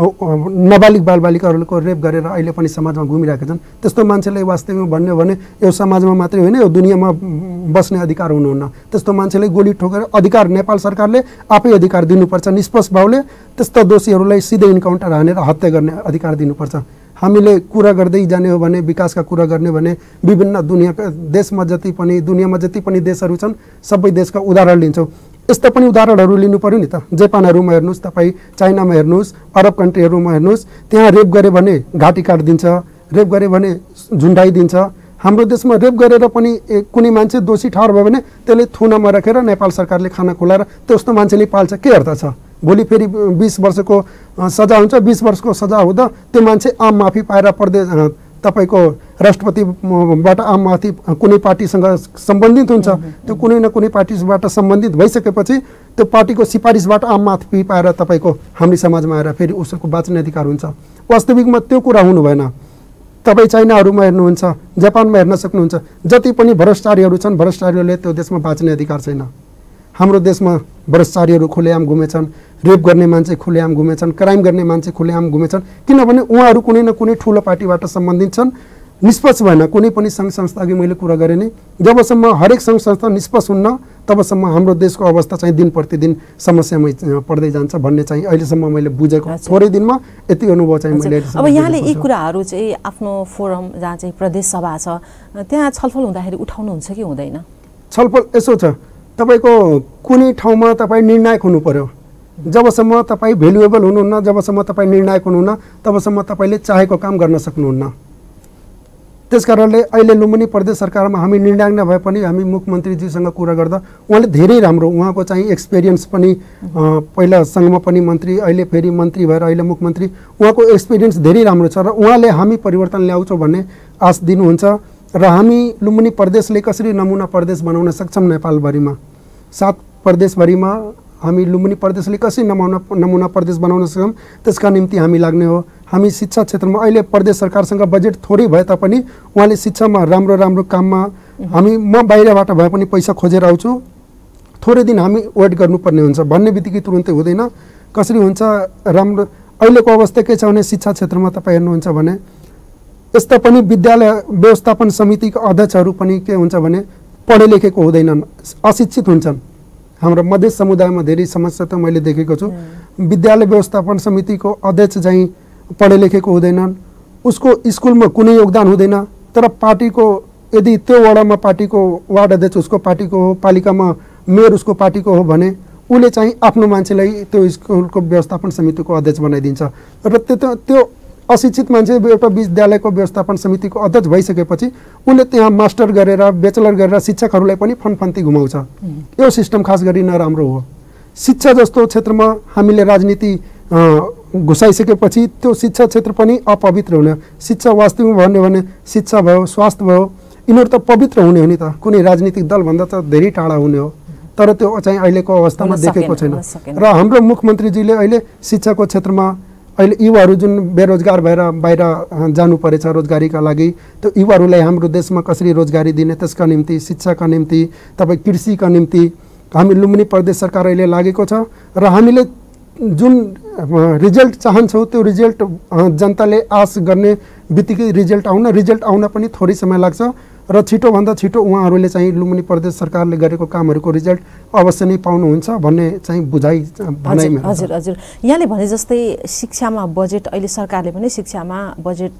नाबालिग बालबालिकाहरूको रेप गरेर अहिले पनि समाजमा घुमिरहेका छन् त्यस्तो मान्छेलाई वास्तवमा भन्यो भने यो समाजमा मात्रै होइन यो दुनियाँमा बस्ने अधिकार हुनुहुन्न। त्यस्तो मान्छेलाई गोली ठोकेर अधिकार नेपाल सरकारले आफै अधिकार दिनुपर्छ, निष्पक्ष भावले त्यस्ता दोषीहरूलाई सिधै इन्काउन्टर हानेर हत्या गर्ने अधिकार दिनुपर्छ। हामीले कुरा गर्दै जाने हो भने विकासका कुरा गर्ने भने विभिन्न दुनियाँका देशमा जति पनि दुनियाँमा जति पनि देशहरू छन् सबै देशका उदाहरण लिन्छौँ। यस्ता पनि उदाहरणहरू लिनु पर्यो नि त। जापानहरूमा हेर्नुहोस्, तपाईँ चाइनामा हेर्नुहोस्, अरब कन्ट्रीहरूमा हेर्नुहोस्, त्यहाँ रेप गरे भने घाँटी काटिदिन्छ, रेप गरे भने झुन्डाइदिन्छ। हाम्रो देशमा रेप गरेर पनि कुनै मान्छे दोषी ठहर भयो भने त्यसले थुनामा राखेर नेपाल सरकारले खाना खुलाएर त्यस्तो मान्छेले पाल्छ, के अर्थ छ? भोलि फेरि बिस वर्षको सजाय हुन्छ, बिस वर्षको सजाय हुँदा त्यो मान्छे आम माफी पाएर प्रदेश तपाईँको राष्ट्रपतिबाट आम माफी कुनै पार्टीसँग सम्बन्धित हुन्छ, त्यो कुनै न कुनै पार्टीबाट सम्बन्धित भइसकेपछि त्यो पार्टीको सिफारिसबाट आम माफी पाएर तपाईँको हाम्रो समाजमा आएर फेरि उसको बाँच्ने अधिकार हुन्छ। वास्तविकमा त्यो कुरा हुनु भएन। तपाईँ चाइनाहरूमा हेर्नुहुन्छ, जापानमा हेर्न सक्नुहुन्छ, जति पनि भ्रष्टाचारीहरू छन् भ्रष्टाचारीहरूले त्यो देशमा बाँच्ने अधिकार छैन। हाम्रो देशमा भ्रष्टाचारीहरू खुलेआम घुमेछन्, रेप गर्ने मान्छे खुलेआम घुमेछन्, क्राइम गर्ने मान्छे खुलेआम घुमेछन्, किनभने उहाँहरू कुनै न कुनै ठुलो पार्टीबाट सम्बन्धित छन्। निष्पक्ष भएन कुनै पनि सङ्घ संस्था, अघि मैले कुरा गरेँ नि, जबसम्म हरेक सङ्घ संस्था निष्पक्ष हुन्न तबसम्म हाम्रो देशको अवस्था चाहिँ दिन प्रतिदिन समस्यामै पर्दै जान्छ भन्ने चाहिँ अहिलेसम्म मैले बुझेको थोरै दिनमा यति अनुभव चाहिँ मैले। अब यहाँले यी कुराहरू चाहिँ आफ्नो फोरम जहाँ चाहिँ प्रदेश सभा छ त्यहाँ छलफल हुँदाखेरि उठाउनुहुन्छ कि हुँदैन? छलफल यसो छ, तपाईँको कुनै ठाउँमा तपाईँ निर्णायक हुनु पर्यो। जबसम्म तपाईँ भ्यालुएबल हुनुहुन्न, जबसम्म तपाईँ निर्णायक हुनुहुन्न तबसम्म तपाईँले चाहेको काम गर्न सक्नुहुन्न। त्यस कारणले अहिले लुम्बिनी प्रदेश सरकारमा हामी निर्णायक नभए पनि हामी मुख्यमन्त्रीजीसँग कुरा गर्दा उहाँले धेरै राम्रो, उहाँको चाहिँ एक्सपिरियन्स पनि पहिला सङ्घमा पनि मन्त्री, अहिले फेरि मन्त्री भएर अहिले मुख्यमन्त्री, उहाँको एक्सपिरियन्स धेरै राम्रो छ र उहाँले हामी परिवर्तन ल्याउँछौँ भन्ने आश दिनुहुन्छ। र हामी लुम्बिनी प्रदेशले कसरी नमुना प्रदेश बनाउन सक्छौँ नेपालभरिमा, सात प्रदेशभरिमा हामी लुम्बिनी प्रदेशले कसरी नमुना नमुना प्रदेश बनाउन सक्छौँ त्यसका निम्ति हामी लाग्ने हो। हामी शिक्षा क्षेत्रमा अहिले प्रदेश सरकारसँग बजेट थोरै भए तापनि उहाँले शिक्षामा राम्रो राम्रो काममा हामी म बाहिरबाट भए पनि पैसा खोजेर आउँछु, थोरै दिन हामी वेट गर्नुपर्ने हुन्छ भन्ने बित्तिकै तुरुन्तै हुँदैन। कसरी हुन्छ राम्रो? अहिलेको अवस्था के छ भने शिक्षा क्षेत्रमा तपाईँ हेर्नुहुन्छ भने यस्ता पनि विद्यालय व्यवस्थापन समितिका अध्यक्षहरू पनि के हुन्छ भने पढे लेखेको हुँदैनन्, अशिक्षित हुन्छन्। हाम्रो मध्य समुदायमा धेरै समस्या त मैले देखेको छु। विद्यालय व्यवस्थापन समितिको अध्यक्ष चाहिँ पढे लेखेको हुँदैनन्, उसको स्कुलमा कुनै योगदान हुँदैन, तर पार्टीको यदि त्यो वडामा पार्टीको वार्ड अध्यक्ष उसको पार्टीको हो, पालिकामा मेयर उसको पार्टीको हो भने उसले चाहिँ आफ्नो मान्छेलाई त्यो स्कुलको व्यवस्थापन समितिको अध्यक्ष बनाइदिन्छ र त्यो त्यो अशिक्षित मान्छे एउटा विद्यालयको व्यवस्थापन समितिको अध्यक्ष भइसकेपछि उसले त्यहाँ मास्टर गरेर ब्याचलर गरेर शिक्षकहरूलाई पनि फनफन्ती घुमाउँछ। यो सिस्टम खास गरी नराम्रो हो। शिक्षा जस्तो क्षेत्रमा हामीले राजनीति घुसाइसकेपछि त्यो शिक्षा क्षेत्र पनि अपवित्र हुने। शिक्षा वास्तवमा भन्यो भने शिक्षा भयो, स्वास्थ्य भयो, यिनीहरू त पवित्र हुने हो नि त, कुनै राजनीतिक दलभन्दा त धेरै टाढा हुने हो। तर त्यो चाहिँ अहिलेको अवस्थामा देखेको छैन र हाम्रो मुख्यमन्त्रीजीले अहिले शिक्षाको क्षेत्रमा अहिले युवाहरू जुन बेरोजगार भएर बाहिर जानु परेछ रोजगारीका लागि, त्यो युवाहरूलाई हाम्रो देशमा कसरी रोजगारी दिने त्यसका निम्ति, शिक्षाका निम्ति, तपाईँ कृषिका निम्ति हामी लुम्बिनी प्रदेश सरकार अहिले लागेको छ र हामीले जुन रिजल्ट चाहन्छौँ त्यो रिजल्ट जनताले आश गर्ने बित्तिकै रिजल्ट आउन रिजल्ट आउन पनि थोरै समय लाग्छ र छिटोभन्दा छिटो उहाँहरूले चाहिँ लुम्बिनी प्रदेश सरकारले गरेको कामहरूको रिजल्ट अवश्य नै पाउनुहुन्छ भन्ने चाहिँ बुझाइ भनाइ मेरो। हजुर हजुर यहाँले भने जस्तै शिक्षामा बजेट अहिले सरकारले पनि शिक्षामा बजेट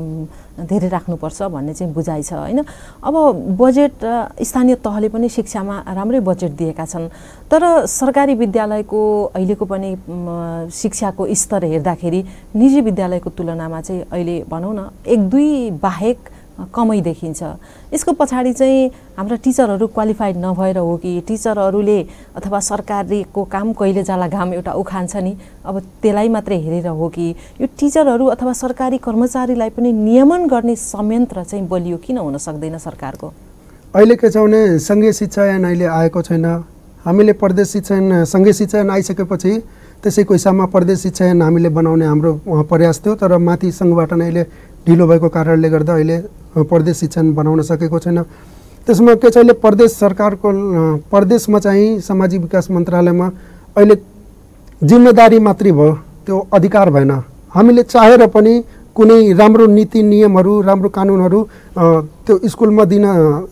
धेरै राख्नुपर्छ भन्ने चाहिँ बुझाइ छ होइन। अब बजेट स्थानीय तहले पनि शिक्षामा राम्रै बजेट दिएका छन्, तर सरकारी विद्यालयको अहिलेको पनि शिक्षाको स्तर हेर्दाखेरि निजी विद्यालयको तुलनामा चाहिँ अहिले भनौँ न एक दुई बाहेक कमै देखिन्छ। यसको पछाडि चाहिँ हाम्रा टिचरहरू क्वालिफाइड नभएर हो कि टिचरहरूले अथवा सरकारको काम कहिले जाला घाम एउटा उखान छ नि, अब त्यसलाई मात्रै हेरेर हो कि यो टिचरहरू अथवा सरकारी कर्मचारीलाई पनि नियमन गर्ने संयन्त्र चाहिँ बलियो किन हुन सक्दैन सरकारको? अहिले के छ भने सङ्घीय शिक्षा ऐन अहिले आएको छैन। हामीले प्रदेश शिक्षा ऐन सङ्घीय शिक्षा ऐन आइसकेपछि त्यसैको हिसाबमा प्रदेश शिक्षा ऐन हामीले बनाउने हाम्रो प्रयास थियो, तर माथि सङ्घबाट नै अहिले ढिलो भएको कारणले गर्दा अहिले प्रदेश शिक्षा ऐन बनाउन सकेको छैन। त्यसमा के छ अहिले प्रदेश सरकारको प्रदेशमा चाहिँ सामाजिक विकास मन्त्रालयमा अहिले जिम्मेदारी मात्रै भयो, त्यो अधिकार भएन। हामीले चाहेर पनि कुनै राम्रो नीति नियमहरू राम्रो कानुनहरू त्यो स्कुलमा दिन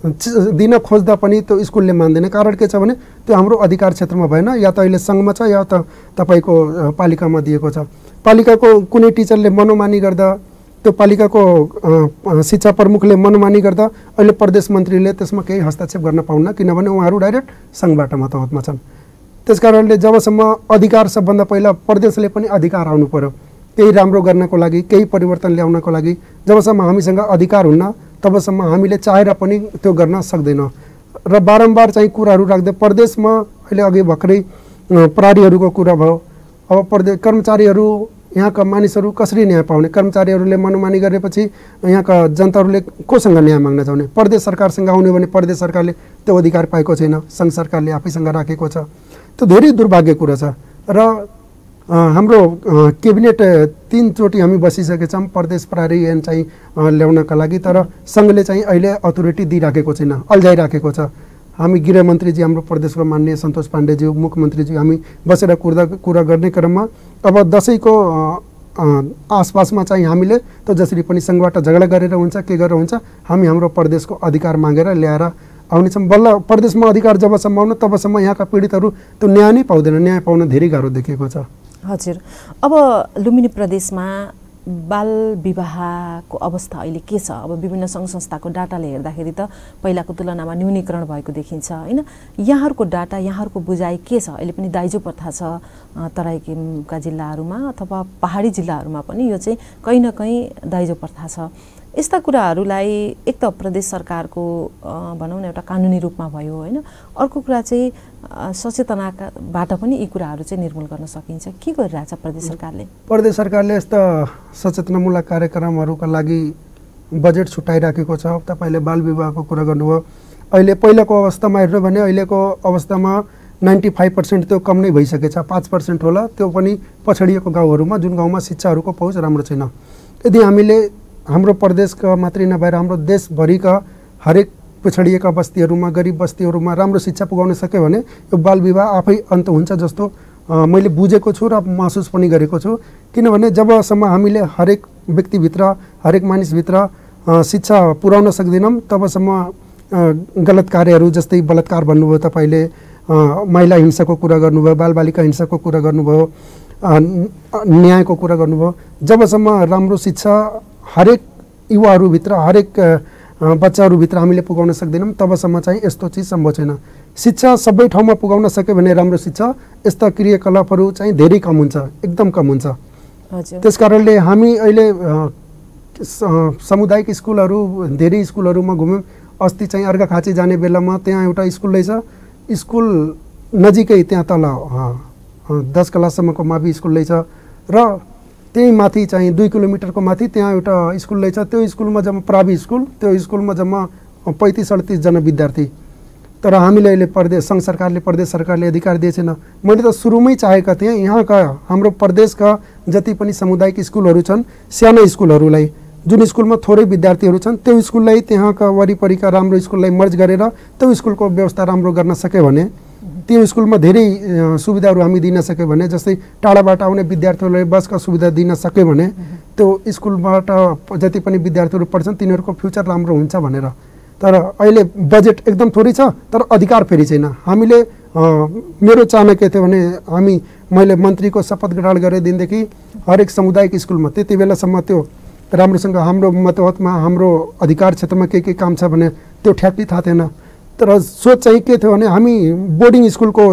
दिन खोज्दा पनि त्यो स्कुलले मान्दैन। कारण के छ भने त्यो हाम्रो अधिकार क्षेत्रमा भएन, या त अहिले सङ्घमा छ या त तपाईँको पालिकामा दिएको छ। पालिकाको कुनै टिचरले मनोमानी गर्दा त्यो पालिकाको शिक्षा प्रमुखले मनोमानी गर्दा अहिले प्रदेश मन्त्रीले त्यसमा केही हस्तक्षेप गर्न पाउन्न, किनभने उहाँहरू डाइरेक्ट सङ्घबाट मतहतमा छन्। त्यस कारणले जबसम्म अधिकार सबभन्दा पहिला प्रदेशले पनि अधिकार आउनु पर्यो केही राम्रो गर्नको लागि, केही परिवर्तन ल्याउनको लागि। जबसम्म हामीसँग अधिकार हुन्न तबसम्म हामीले चाहेर पनि त्यो गर्न सक्दैनौँ र बारम्बार चाहिँ कुराहरू राख्दै प्रदेशमा अहिले अघि भर्खरै प्रहरीहरूको कुरा भयो। अब प्रदेश कर्मचारीहरू यहाँका मानिसहरू कसरी न्याय पाउने? कर्मचारीहरूले मनोमानी गरेपछि यहाँका जनताहरूले कोसँग न्याय माग्न जाउने? प्रदेश सरकारसँग आउने भने प्रदेश सरकारले त्यो अधिकार पाएको छैन, सङ्घ सरकारले आफैसँग राखेको छ। त्यो धेरै दुर्भाग्य कुरा छ र हाम्रो क्याबिनेट तीनचोटि हामी बसिसकेका छौँ प्रदेश प्रहरी ऐन चाहिँ ल्याउनका लागि, तर सङ्घले चाहिँ अहिले अथोरिटी दिइराखेको छैन, अल्झाइराखेको छ। हामी गृहमन्त्रीजी हाम्रो प्रदेशको माननीय सन्तोष पाण्डेज्यू, मुख्यमन्त्रीजी हामी बसेर कुरा कुरा गर्ने क्रममा अब दसैँको आसपासमा चाहिँ हामीले त जसरी पनि सङ्घबाट झगडा गरेर हुन्छ के गरेर हुन्छ हामी हाम्रो प्रदेशको अधिकार मागेर ल्याएर आउनेछौँ। बल्ल प्रदेशमा अधिकार जबसम्म आउनु तबसम्म यहाँका पीडितहरू त्यो न्याय नै पाउँदैन, न्याय पाउन धेरै गाह्रो देखिएको छ। हजुर, अब लुम्बिनी प्रदेशमा बाल विवाहको अवस्था अहिले के छ? अब विभिन्न सङ्घ संस्थाको डाटाले हेर्दाखेरि त पहिलाको तुलनामा न्यूनीकरण भएको देखिन्छ होइन। यहाँहरूको डाटा यहाँहरूको बुझाइ के छ? अहिले पनि दाइजो प्रथा छ तराईका जिल्लाहरूमा अथवा पहाडी जिल्लाहरूमा पनि यो चाहिँ कहीँ न कहीँ दाइजो प्रथा छ। यस्ता कुराहरूलाई एक त प्रदेश सरकारको भनौँ न एउटा कानुनी रूपमा भयो होइन, अर्को कुरा चाहिँ सचेतनाबाट पनि यी कुराहरू चाहिँ निर्मूल गर्न सकिन्छ। के गरिरहेछ प्रदेश सरकारले? प्रदेश सरकारले यस्ता सचेतनामूलक कार्यक्रमहरूका लागि बजेट छुट्याइराखेको छ। तपाईँले बाल विवाहको कुरा गर्नुभयो। अहिले पहिलाको अवस्थामा हेर्नु भने अहिलेको अवस्थामा नाइन्टी फाइभ पर्सेन्ट त्यो कम नै भइसकेको छ, पाँच पर्सेन्ट होला, त्यो पनि पछाडिएको गाउँहरूमा जुन गाउँमा शिक्षाहरूको पहुँच राम्रो छैन। यदि हामीले हाम्रो प्रदेशका मात्रै नभएर हाम्रो देशभरिका हरेक पिछडिएका बस्तीहरूमा गरिब बस्तीहरूमा राम्रो शिक्षा पुगाउन सक्यो भने यो बाल विवाह आफै अन्त हुन्छ जस्तो मैले बुझेको छु र महसुस पनि गरेको छु। किनभने जबसम्म हामीले हरेक व्यक्तिभित्र हरेक मानिसभित्र शिक्षा पुर्याउन सक्दैनौँ तबसम्म गलत कार्यहरू जस्तै बलात्कार भन्नुभयो, तपाईँले महिला हिंसाको कुरा गर्नुभयो, बालबालिका हिंसाको कुरा गर्नुभयो, न्यायको कुरा गर्नुभयो। जबसम्म राम्रो शिक्षा हरेक युवाहरूभित्र हरेक बच्चाहरूभित्र हामीले पुगाउन सक्दैनौँ तबसम्म चाहिँ यस्तो चिज सम्भव छैन। शिक्षा सबै ठाउँमा पुगाउन सक्यो भने राम्रो शिक्षा, यस्ता क्रियाकलापहरू चाहिँ धेरै कम हुन्छ, एकदम कम हुन्छ। त्यस कारणले हामी अहिले सामुदायिक स्कुलहरू धेरै स्कुलहरूमा घुम्यौँ। अस्ति चाहिँ अर्घाखाँची जाने बेलामा त्यहाँ एउटा स्कुल रहेछ, स्कुल नजिकै त्यहाँ तल दस क्लाससम्मको मावि स्कुल रहेछ र त्यही माथि चाहिँ दुई किलोमिटरको माथि त्यहाँ एउटा स्कुल रहेछ। त्यो स्कुलमा जम्मा प्राइभेट स्कुल, त्यो स्कुलमा जम्मा पैँतिस अडतिसजना विद्यार्थी। तर हामीले अहिले प्रदेश सङ्घ सरकारले प्रदेश सरकारले अधिकार दिए छैन। मैले त सुरुमै चाहेका थिएँ यहाँका हाम्रो प्रदेशका जति पनि सामुदायिक स्कुलहरू छन्, साना स्कुलहरूलाई जुन स्कुलमा थोरै विद्यार्थीहरू छन् त्यो स्कुललाई त्यहाँका वरिपरिका राम्रो स्कुललाई मर्ज गरेर त्यो स्कुलको व्यवस्था राम्रो गर्न सक्यो भने, त्यो स्कुलमा धेरै सुविधाहरू हामी दिन सक्यो भने, जस्तै टाढाबाट आउने विद्यार्थीहरूलाई बसका सुविधा दिन सक्यो भने त्यो स्कुलबाट जति पनि विद्यार्थीहरू पढ्छन् तिनीहरूको फ्युचर राम्रो हुन्छ भनेर। तर अहिले बजेट एकदम थोरै छ, तर अधिकार फेरि छैन। हामीले मेरो चाहना के थियो भने हामी मैले मन्त्रीको शपथ ग्रहण गरेर दिनदेखि हरेक सामुदायिक स्कुलमा त्यति बेलासम्म त्यो राम्रोसँग हाम्रो मतहतमा हाम्रो अधिकार क्षेत्रमा के के काम छ भने त्यो ठ्याक्कै थाहा थिएन। तर सोच चाहिँ के थियो भने हामी बोर्डिङ स्कुलको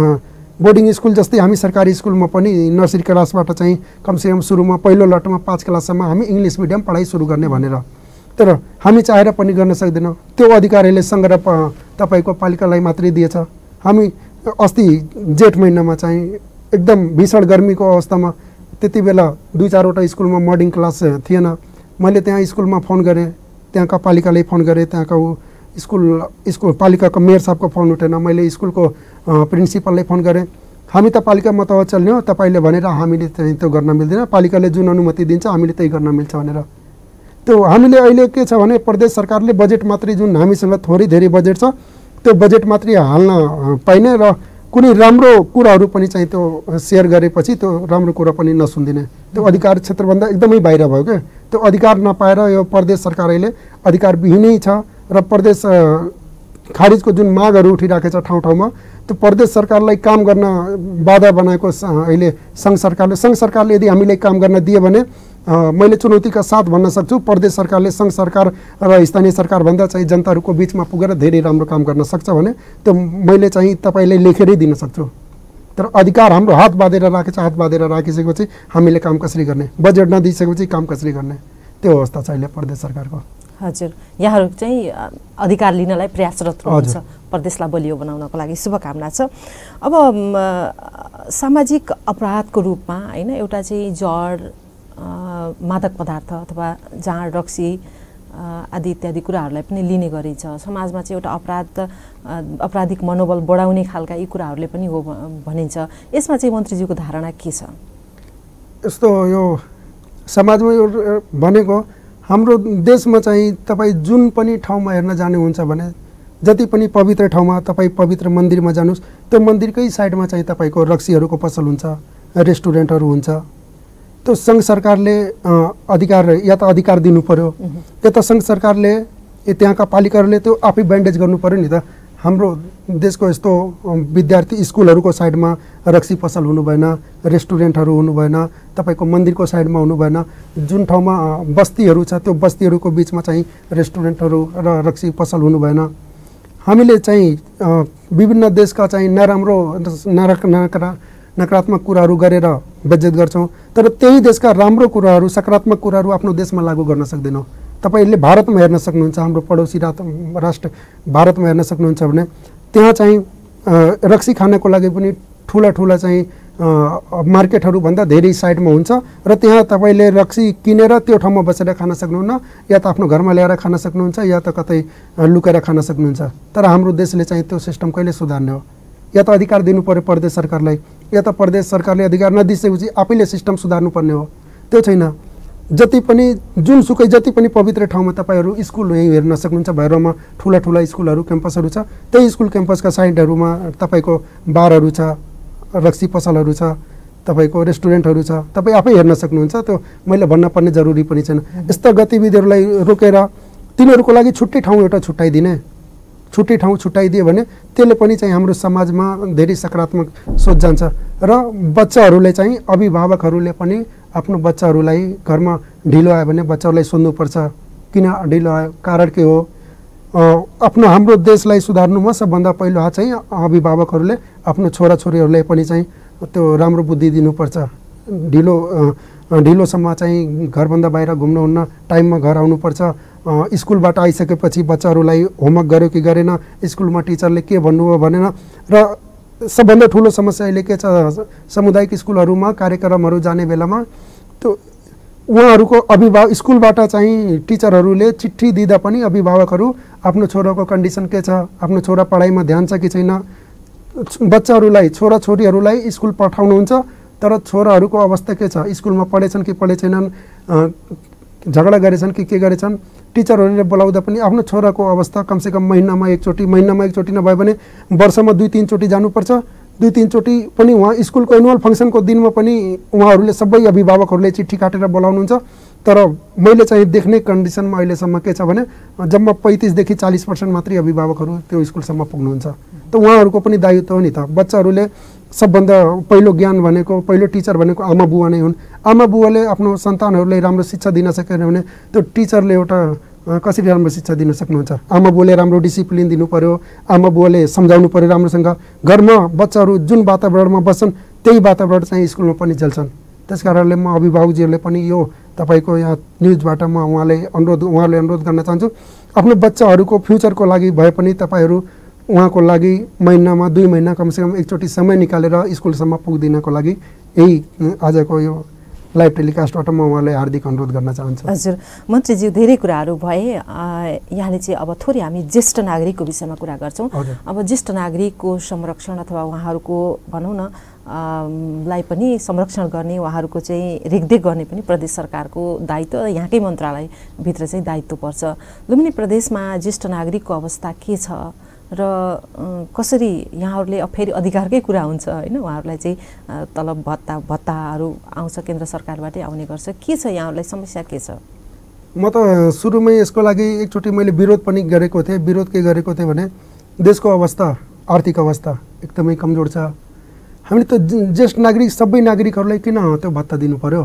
बोर्डिङ स्कुल जस्तै हामी सरकारी स्कुलमा पनि नर्सरी क्लासबाट चाहिँ कमसेकम सुरुमा पहिलो लटमा पाँच क्लाससम्म हामी इङ्ग्लिस मिडियम पढाइ सुरु गर्ने भनेर। तर हामी चाहेर पनि गर्न सक्दैनौँ। त्यो अधिकारले सङ्घ र तपाईँको पालिकालाई मात्रै दिएछ। हामी अस्ति जेठ महिनामा चाहिँ एकदम भीषण गर्मीको अवस्थामा त्यति बेला दुई चारवटा स्कुलमा मर्निङ क्लास थिएन। मैले त्यहाँ स्कुलमा फोन गरेँ, त्यहाँका पालिकालाई फोन गरेँ, त्यहाँका स्कुल स्कुल पालिकाको मेयर साहबको फोन उठेन। मैले स्कुलको प्रिन्सिपललाई फोन गरेँ, हामी त पालिका मतहत चल्ने हो, तपाईँले भनेर हामीले चाहिँ त्यो गर्न मिल्दैन, पालिकाले जुन अनुमति दिन्छ हामीले त्यही गर्न मिल्छ भनेर। त्यो हामीले अहिले के छ भने प्रदेश सरकारले बजेट मात्रै जुन हामीसँग थोरै धेरै बजेट छ त्यो बजेट मात्रै हाल्न पाइने र कुनै राम्रो कुराहरू पनि चाहिँ त्यो सेयर गरेपछि त्यो राम्रो कुरा पनि नसुनिदिने, त्यो अधिकार क्षेत्रभन्दा एकदमै बाहिर भयो क्या। त्यो अधिकार नपाएर यो प्रदेश सरकारले अधिकारविहीनै छ र प्रदेश खारिजको जुन मागहरू उठिराखेको छ ठाउँ ठाउँमा त्यो प्रदेश सरकारलाई काम गर्न बाधा बनाएको अहिले सङ्घ सरकारले सङ्घ सरकारले यदि हामीलाई काम गर्न दियो भने मैले चुनौतीका साथ भन्न सक्छु प्रदेश सरकारले सङ्घ सरकार र स्थानीय सरकारभन्दा चाहिँ जनताहरूको बिचमा पुगेर धेरै राम्रो काम गर्न सक्छ भने त्यो मैले चाहिँ तपाईँलाई लेखेरै दिन सक्छु। तर अधिकार हाम्रो हात बाँधेर राखेछ, हात बाँधेर राखिसकेपछि हामीले काम कसरी गर्ने, बजेट नदिइसकेपछि काम कसरी गर्ने, त्यो अवस्था छ अहिले प्रदेश सरकारको। हजुर, यहाँहरू चाहिँ अधिकार लिनलाई प्रयासरत हुनुहुन्छ प्रदेशलाई बलियो बनाउनको लागि, शुभकामना छ। अब सामाजिक अपराधको रूपमा होइन एउटा चाहिँ जड मादक पदार्थ अथवा जाँड रक्सी आदि इत्यादि कुराहरूलाई पनि लिने गरिन्छ। समाजमा चाहिँ एउटा अपराध आपराधिक मनोबल बढाउने खालका यी कुराहरूले पनि हो भनिन्छ। यसमा चाहिँ मन्त्रीज्यूको धारणा के छ? यस्तो यो समाजमा यो भनेको हाम्रो देशमा चाहिँ तपाईँ जुन पनि ठाउँमा हेर्न जानुहुन्छ भने जति पनि पवित्र ठाउँमा तपाईँ पवित्र मन्दिरमा जानुहोस् त्यो मन्दिरकै साइडमा चाहिँ तपाईँको रक्सीहरूको पसल हुन्छ, रेस्टुरेन्टहरू हुन्छ। त्यो सङ्घ सरकारले अधिकार या त अधिकार दिनु पर्यो या त सङ्घ सरकारले त्यहाँका पालिकाहरूले त्यो आफै ब्यान्डेज गर्नु पर्यो नि त। हाम्रो देशको यस्तो विद्यार्थी स्कुलहरूको साइडमा रक्सी पसल हुनु भएन, रेस्टुरेन्टहरू हुनु भएन, तपाईँको मन्दिरको साइडमा हुनु भएन। जुन ठाउँमा बस्तीहरू छ त्यो बस्तीहरूको बिचमा चाहिँ रेस्टुरेन्टहरू र रक्सी पसल हुनु भएन। हामीले चाहिँ विभिन्न देशका चाहिँ नराम्रो नकारा नकारात्मक कुराहरू गरेर बेइज्जत गर्छौँ, तर त्यही देशका राम्रो कुराहरू सकारात्मक कुराहरू आफ्नो देशमा लागू गर्न सक्दैनौँ। तपाईँले भारतमा हेर्न सक्नुहुन्छ, हाम्रो पडोसी राष्ट्र भारतमा हेर्न सक्नुहुन्छ भने त्यहाँ चाहिँ रक्सी खानको लागि पनि ठुला ठुला चाहिँ मार्केटहरूभन्दा धेरै साइडमा हुन्छ र त्यहाँ तपाईँले रक्सी किनेर त्यो ठाउँमा बसेर खान सक्नुहुन्न, या त आफ्नो घरमा ल्याएर खान सक्नुहुन्छ या त कतै लुकेर खान सक्नुहुन्छ। तर हाम्रो देशले चाहिँ त्यो सिस्टम कहिले सुधार्ने हो? या त अधिकार दिनु पर्यो प्रदेश सरकारलाई, या त प्रदेश सरकारले अधिकार नदिएपछि आफैले सिस्टम सुधार्नु पर्ने हो। त्यो छैन। जति पनि जुनसुकै जति पनि पवित्र ठाउँमा तपाईँहरू स्कुल यहीँ हेर्न सक्नुहुन्छ, भैरवमा ठुला ठुला स्कुलहरू क्याम्पसहरू छ, त्यही स्कुल क्याम्पसका साइडहरूमा तपाईँको बारहरू छ, रक्सी पसलहरू छ, तपाईँको रेस्टुरेन्टहरू छ, तपाईँ आफै हेर्न सक्नुहुन्छ। त्यो मैले भन्न पर्ने जरुरी पनि छैन। यस्ता गतिविधिहरूलाई रोकेर तिनीहरूको लागि छुट्टै ठाउँ एउटा छुट्याइदिने, छुट्टै ठाउँ छुट्याइदियो भने त्यसले पनि चाहिँ हाम्रो समाजमा धेरै सकारात्मक सोच जान्छ र बच्चाहरूले चाहिँ अभिभावकहरूले पनि आफ्नो बच्चाहरूलाई घरमा ढिलो आयो भने बच्चाहरूलाई सोध्नुपर्छ किन ढिलो आयो, कारण के हो? आफ्नो हाम्रो देशलाई सुधार्नुमा सबभन्दा पहिलो हात चाहिँ अभिभावकहरूले आफ्नो छोराछोरीहरूलाई पनि चाहिँ त्यो राम्रो बुद्धि दिनुपर्छ। ढिलो ढिलोसम्म चाहिँ घरभन्दा बाहिर घुम्नुहुन्न, टाइममा घर आउनुपर्छ। स्कुलबाट आइसकेपछि बच्चाहरूलाई होमवर्क गर्यो कि गरेन, स्कुलमा टिचरले के भन्नुभयो भनेन। र सबभन्दा ठुलो समस्या अहिले के छ, सामुदायिक स्कुलहरूमा कार्यक्रमहरू जाने बेलामा त्यो उहाँहरूको अभिभावक स्कुलबाट चाहिँ टिचरहरूले चिठी दिँदा पनि अभिभावकहरू आफ्नो छोराको कन्डिसन के छ, आफ्नो छोरा पढाइमा ध्यान छ कि छैन, बच्चाहरूलाई छोराछोरीहरूलाई स्कुल पठाउनुहुन्छ तर छोराहरूको अवस्था के छ, स्कुलमा पढेछन् कि पढे छैनन्, झगडा गरेछन् कि के गरेछन्, टिचरहरूले बोलाउँदा पनि आफ्नो छोराको अवस्था कमसेकम महिनामा एकचोटि महिनामा एकचोटि नभए भने वर्षमा दुई तिनचोटि जानुपर्छ। दुई तिनचोटि पनि उहाँ स्कुलको एनुअल फङ्सनको दिनमा पनि उहाँहरूले सबै अभिभावकहरूले चिठी काटेर बोलाउनुहुन्छ। तर मैले चाहिँ देख्ने कन्डिसनमा अहिलेसम्म के छ भने जम्मा पैँतिसदेखि चालिस पर्सेन्ट मात्रै अभिभावकहरू त्यो स्कुलसम्म पुग्नुहुन्छ। त उहाँहरूको पनि दायित्व हो नि त। बच्चाहरूले सबभन्दा पहिलो ज्ञान भनेको, पहिलो टिचर भनेको आमा बुवा नै हुन्। आमा बुवाले आफ्नो सन्तानहरूलाई राम्रो शिक्षा दिन सकेन भने त्यो टिचरले एउटा कसरी राम्रो शिक्षा दिन सक्नुहुन्छ? आमा बुवाले राम्रो डिसिप्लिन दिनु पर्यो, आमा बुवाले सम्झाउनु पर्यो राम्रोसँग। घरमा बच्चाहरू जुन वातावरणमा बस्छन् त्यही वातावरण चाहिँ स्कुलमा पनि चल्छन्। त्यस कारणले म अभिभावकजीहरूले पनि यो तपाईँको यहाँ न्युजबाट म उहाँले अनुरोध उहाँले अनुरोध गर्न चाहन्छु, आफ्नो बच्चाहरूको फ्युचरको लागि भए पनि तपाईँहरू उहाँको लागि महिनामा दुई महिना कमसेकम एकचोटि समय निकालेर स्कुलसम्म पुगिदिनको लागि यही आजको यो लाइभ टेलिकास्टबाट म उहाँलाई हार्दिक अनुरोध गर्न चाहन्छु। हजुर मन्त्रीज्यू, धेरै कुराहरू भए। यहाँले चाहिँ अब थोरै हामी ज्येष्ठ नागरिकको विषयमा कुरा गर्छौँ। अब ज्येष्ठ नागरिकको संरक्षण अथवा उहाँहरूको भनौँ न लाई पनि संरक्षण गर्ने, उहाँहरूको चाहिँ रेखदेख गर्ने पनि प्रदेश सरकारको दायित्व, यहाँकै मन्त्रालयभित्र चाहिँ दायित्व पर्छ। लुम्बिनी प्रदेशमा ज्येष्ठ नागरिकको अवस्था के छ र कसरी यहाँहरूले फेरि अधिकारकै कुरा हुन्छ होइन, उहाँहरूलाई चाहिँ तलब भत्ता भत्ताहरू आउँछ केन्द्र सरकारबाटै आउने गर्छ, के छ यहाँहरूलाई समस्या के छ? म त सुरुमै यसको लागि एकचोटि मैले विरोध पनि गरेको थिएँ। विरोध के गरेको थिएँ भने देशको अवस्था, आर्थिक अवस्था एकदमै कमजोर छ। हामीले त ज्येष्ठ नागरिक सबै नागरिकहरूलाई किन त्यो भत्ता दिनु पर्यो?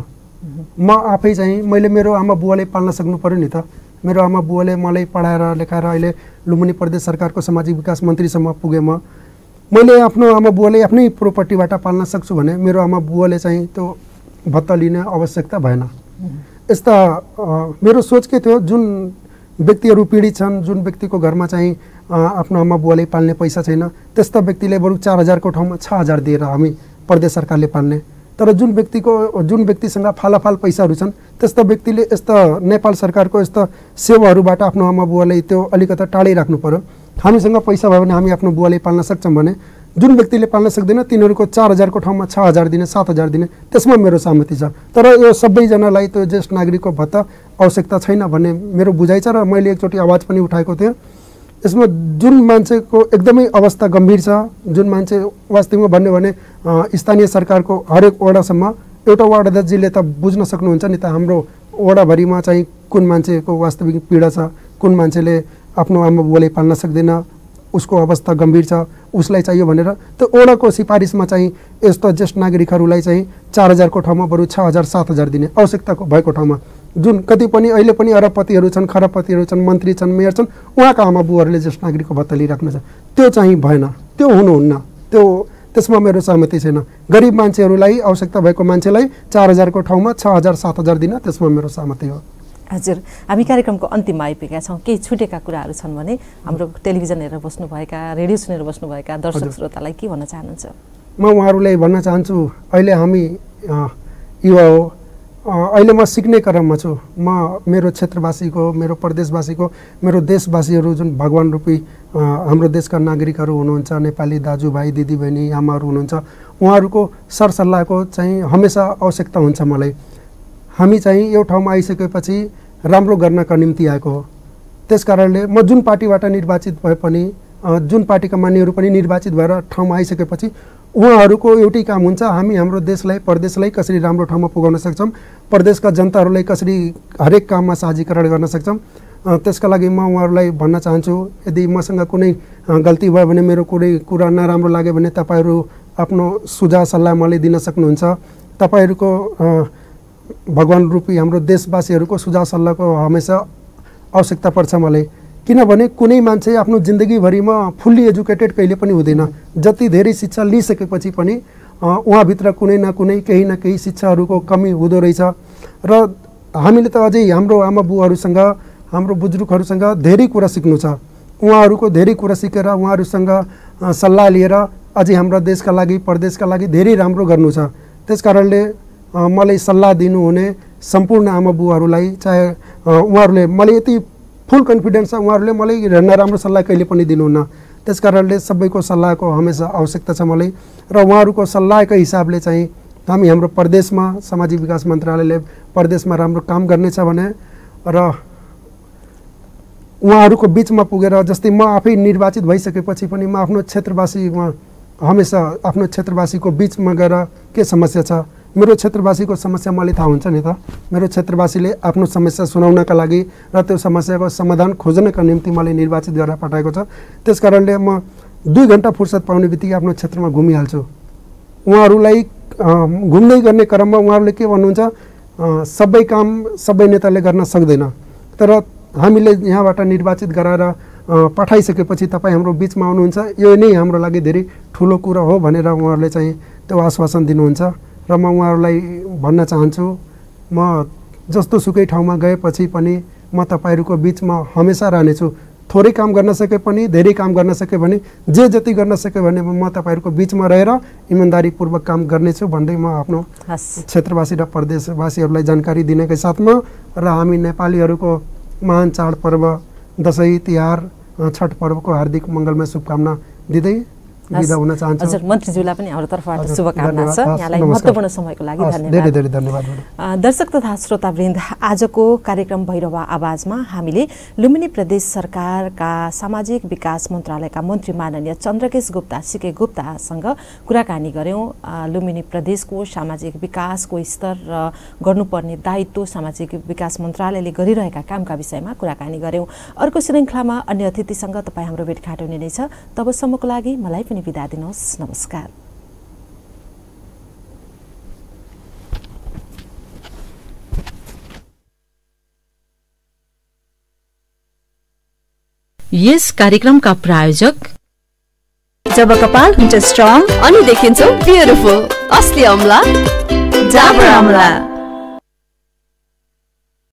म आफै चाहिँ मैले मेरो आमा बुवाले पाल्न सक्नु पर्यो नि त। मेरो आमा बुवाले मलाई पढाएर लेखाएर अहिले लुम्बिनी प्रदेश सरकारको सामाजिक विकास मन्त्रीसम्म पुगेँ। म मैले आफ्नो आमा बुवाले आफ्नै प्रोपर्टीबाट पाल्न सक्छु भने मेरो आमा बुवाले चाहिँ त्यो भत्ता लिने आवश्यकता भएन। यस्ता मेरो सोच के थियो, जुन व्यक्तिहरू पीडित छन्, जुन व्यक्तिको घरमा चाहिँ आफ्नो आमा बुवाले पाल्ने पैसा छैन, त्यस्ता व्यक्तिले बरु चार हजारको ठाउँमा छ हजार दिएर हामी प्रदेश सरकारले पाल्ने। तर जुन व्यक्तिको जुन व्यक्तिसँग फालाफाल पैसाहरू छन् त्यस्ता व्यक्तिले यस्ता नेपाल सरकारको यस्ता सेवाहरूबाट आफ्नो आमा बुवालाई त्यो अलिकता टाढै राख्नु पर्यो। हामीसँग पैसा भयो भने हामी आफ्नो बुवाले पाल्न सक्छौँ भने जुन व्यक्तिले पाल्न सक्दैन तिनीहरूको चार हजारको ठाउँमा छ हजार दिने, सात हजार दिने, त्यसमा मेरो सहमति छ। तर यो सबैजनालाई त्यो ज्येष्ठ नागरिकको भत्ता आवश्यकता छैन भन्ने मेरो बुझाइ छ र मैले एकचोटि आवाज पनि उठाएको थिएँ। यसमा जुन मान्छेको एकदमै अवस्था गम्भीर छ, जुन मान्छे वास्तवमा भन्यो भने स्थानीय सरकारको हरेक वडासम्म एउटा वार्ड अध्यक्षजीले त बुझ्न सक्नुहुन्छ नि त हाम्रो वडाभरिमा चाहिँ कुन मान्छेको वास्तविक पीडा छ, कुन मान्छेले आफ्नो आमा बुवाले पाल्न सक्दैन, उसको अवस्था गम्भीर छ, उसलाई चाहियो भनेर त्यो वडाको सिफारिसमा चाहिँ यस्तो ज्येष्ठ नागरिकहरूलाई चाहिँ चार हजारको ठाउँमा बरु छ हजार सात हजार दिने आवश्यकताको भएको ठाउँमा जुन कति पनि अहिले पनि अरबपतिहरू छन्, खरबपतिहरू छन्, मन्त्री छन्, मेयर छन्, उहाँका आमा बुवाहरूले ज्येष्ठ नागरिकको भत्ता लिइराख्नु छ, त्यो चाहिँ भएन, त्यो हुनुहुन्न। त्यो त्यसमा मेरो सहमति छैन। गरिब मान्छेहरूलाई, आवश्यकता भएको मान्छेलाई चार हजारको ठाउँमा छ हजार सात हजार दिन, त्यसमा मेरो सहमति हो। हजुर, हामी कार्यक्रमको अन्तिममा आइपुगेका छौँ। केही छुटेका कुराहरू छन् भने हाम्रो टेलिभिजन हेरेर बस्नुभएका, रेडियो सुनेर बस्नुभएका दर्शक श्रोतालाई के भन्न चाहनुहुन्छ? म उहाँहरूलाई भन्न चाहन्छु, अहिले हामी युवा हो, अहिले म सिक्ने क्रममा छु। म मेरो क्षेत्रवासीको, मेरो प्रदेशवासीको, मेरो देशवासीहरू जुन भगवान रूपी हाम्रो देशका नागरिकहरू हुनुहुन्छ, नेपाली दाजुभाइ दिदीबहिनी आमाहरू हुनुहुन्छ, उहाँहरूको सरसल्लाहको चाहिँ हमेसा आवश्यकता हुन्छ मलाई। हामी चाहिँ यो ठाउँमा आइसकेपछि राम्रो गर्नका निम्ति आएको हो। त्यस कारणले म जुन पार्टीबाट निर्वाचित भए पनि, जुन पार्टीका मान्यहरू पनि निर्वाचित भएर ठाउँमा आइसकेपछि उहाँहरूको एउटै काम हुन्छ, हामी हाम्रो देशलाई, प्रदेशलाई कसरी राम्रो ठाउँमा पुगाउन सक्छौँ, प्रदेशका जनताहरूलाई कसरी हरेक काममा साझीकरण गर्न सक्छौँ। त्यसका लागि म उहाँहरूलाई भन्न चाहन्छु, यदि मसँग कुनै गल्ती भयो भने, मेरो कुनै कुरा नराम्रो लाग्यो भने तपाईँहरू आफ्नो सुझाव सल्लाह मलाई दिन सक्नुहुन्छ। तपाईँहरूको भगवान रूपी हाम्रो देशवासीहरूको सुझाव सल्लाहको हमेसा आवश्यकता पर्छ मलाई। किनभने कुनै मान्छे आफ्नो जिन्दगीभरिमा फुल्ली एजुकेटेड कहिले पनि हुँदैन। जति धेरै शिक्षा लिइसकेपछि पनि उहाँभित्र कुनै न कुनै केही न केही शिक्षाहरूको कमी हुँदो रहेछ। र हामीले त अझै हाम्रो आमा बुवाहरूसँग हाम्रो बुजुर्गहरूसँग धेरै कुरा सिक्नु छ। उहाँहरूको धेरै कुरा सिकेर उहाँहरूसँग सल्लाह लिएर अझै हाम्रो देशका लागि प्रदेशका लागि धेरै राम्रो गर्नु छ। त्यस कारणले मलाई सल्लाह दिनुहुने सम्पूर्ण आमा बुवाहरूलाई चाहे उहाँहरूले मलाई यति फुल कन्फिडेन्स छ, उहाँहरूले मलाई नराम्रो सल्लाह कहिले पनि दिनुहुन्न। त्यस कारणले सबैको सल्लाहको हमेसा आवश्यकता छ मलाई। र उहाँहरूको सल्लाहकै हिसाबले चाहिँ हामी हाम्रो प्रदेशमा सामाजिक विकास मन्त्रालयले प्रदेशमा राम्रो काम गर्नेछ भने र उहाँहरूको बिचमा पुगेर जस्तै म आफै निर्वाचित भइसकेपछि पनि म आफ्नो क्षेत्रवासीमा हमेसा आफ्नो क्षेत्रवासीको बिचमा गएर के समस्या छ, मेरो क्षेत्रवासीको समस्या मलाई थाहा हुन्छ नि त। मेरो क्षेत्रवासीले आफ्नो समस्या सुनाउनका लागि र त्यो समस्याको समाधान खोज्नका निम्ति मलाई निर्वाचित गरेर पठाएको छ। त्यस कारणले म दुई घन्टा फुर्सद पाउने बित्तिकै आफ्नो क्षेत्रमा घुमिहाल्छु। उहाँहरूलाई घुम्दै गर्ने क्रममा उहाँहरूले के भन्नुहुन्छ, सबै काम सबै नेताले गर्न सक्दैन, तर हामीले यहाँबाट निर्वाचित गराएर पठाइसकेपछि तपाईँ हाम्रो बिचमा आउनुहुन्छ, यो नै हाम्रो लागि धेरै ठुलो कुरा हो भनेर उहाँहरूले चाहिँ त्यो आश्वासन दिनुहुन्छ। र म उहाँहरूलाई भन्न चाहन्छु, म जस्तो सुकै ठाउँमा गएपछि पनि म तपाईँहरूको बिचमा हमेसा रहनेछु। थोरै काम गर्न सके पनि धेरै काम गर्न सके भने जे जति गर्न सके भने म तपाईँहरूको बिचमा रहेर इमान्दारीपूर्वक काम गर्नेछु भन्दै म आफ्नो क्षेत्रवासी र प्रदेशवासीहरूलाई जानकारी दिनेकै साथमा र हामी नेपालीहरूको महान चाडपर्व दसैँ तिहार छठ पर्वको हार्दिक मङ्गलमय शुभकामना दिँदै बिदा हुन चाहन्छु। हजुर मन्त्रीज्यूलाई पनि हाम्रो तर्फबाट शुभकामना छ। यहाँलाई महत्त्वपूर्ण समयको लागि धन्यवाद। धेरै धेरै धन्यवाद। दर्शक तथा श्रोतावृन्द, आजको कार्यक्रम भैरव आवाजमा हामीले लुम्बिनी प्रदेश सरकारका सामाजिक विकास मन्त्रालयका मन्त्री माननीय चन्द्रकेश गुप्ता सिके गुप्तासँग कुराकानी गऱ्यौँ। लुम्बिनी प्रदेशको सामाजिक विकासको स्तर र गर्नुपर्ने दायित्व सामाजिक विकास मन्त्रालयले गरिरहेका कामका विषयमा कुराकानी गऱ्यौँ। अर्को श्रृङ्खलामा अन्य अतिथिसँग तपाईँ हाम्रो भेटघाट हुने नै छ। तबसम्मको लागि मलाई पनि बिदा दिनुहोस्। नमस्कार। यस कार्यक्रमका प्रायोजक जब कपाल हुन्छ स्ट्रङ अनि देखिन्छ ब्युटिफुल, असली अमला डाबर अमला।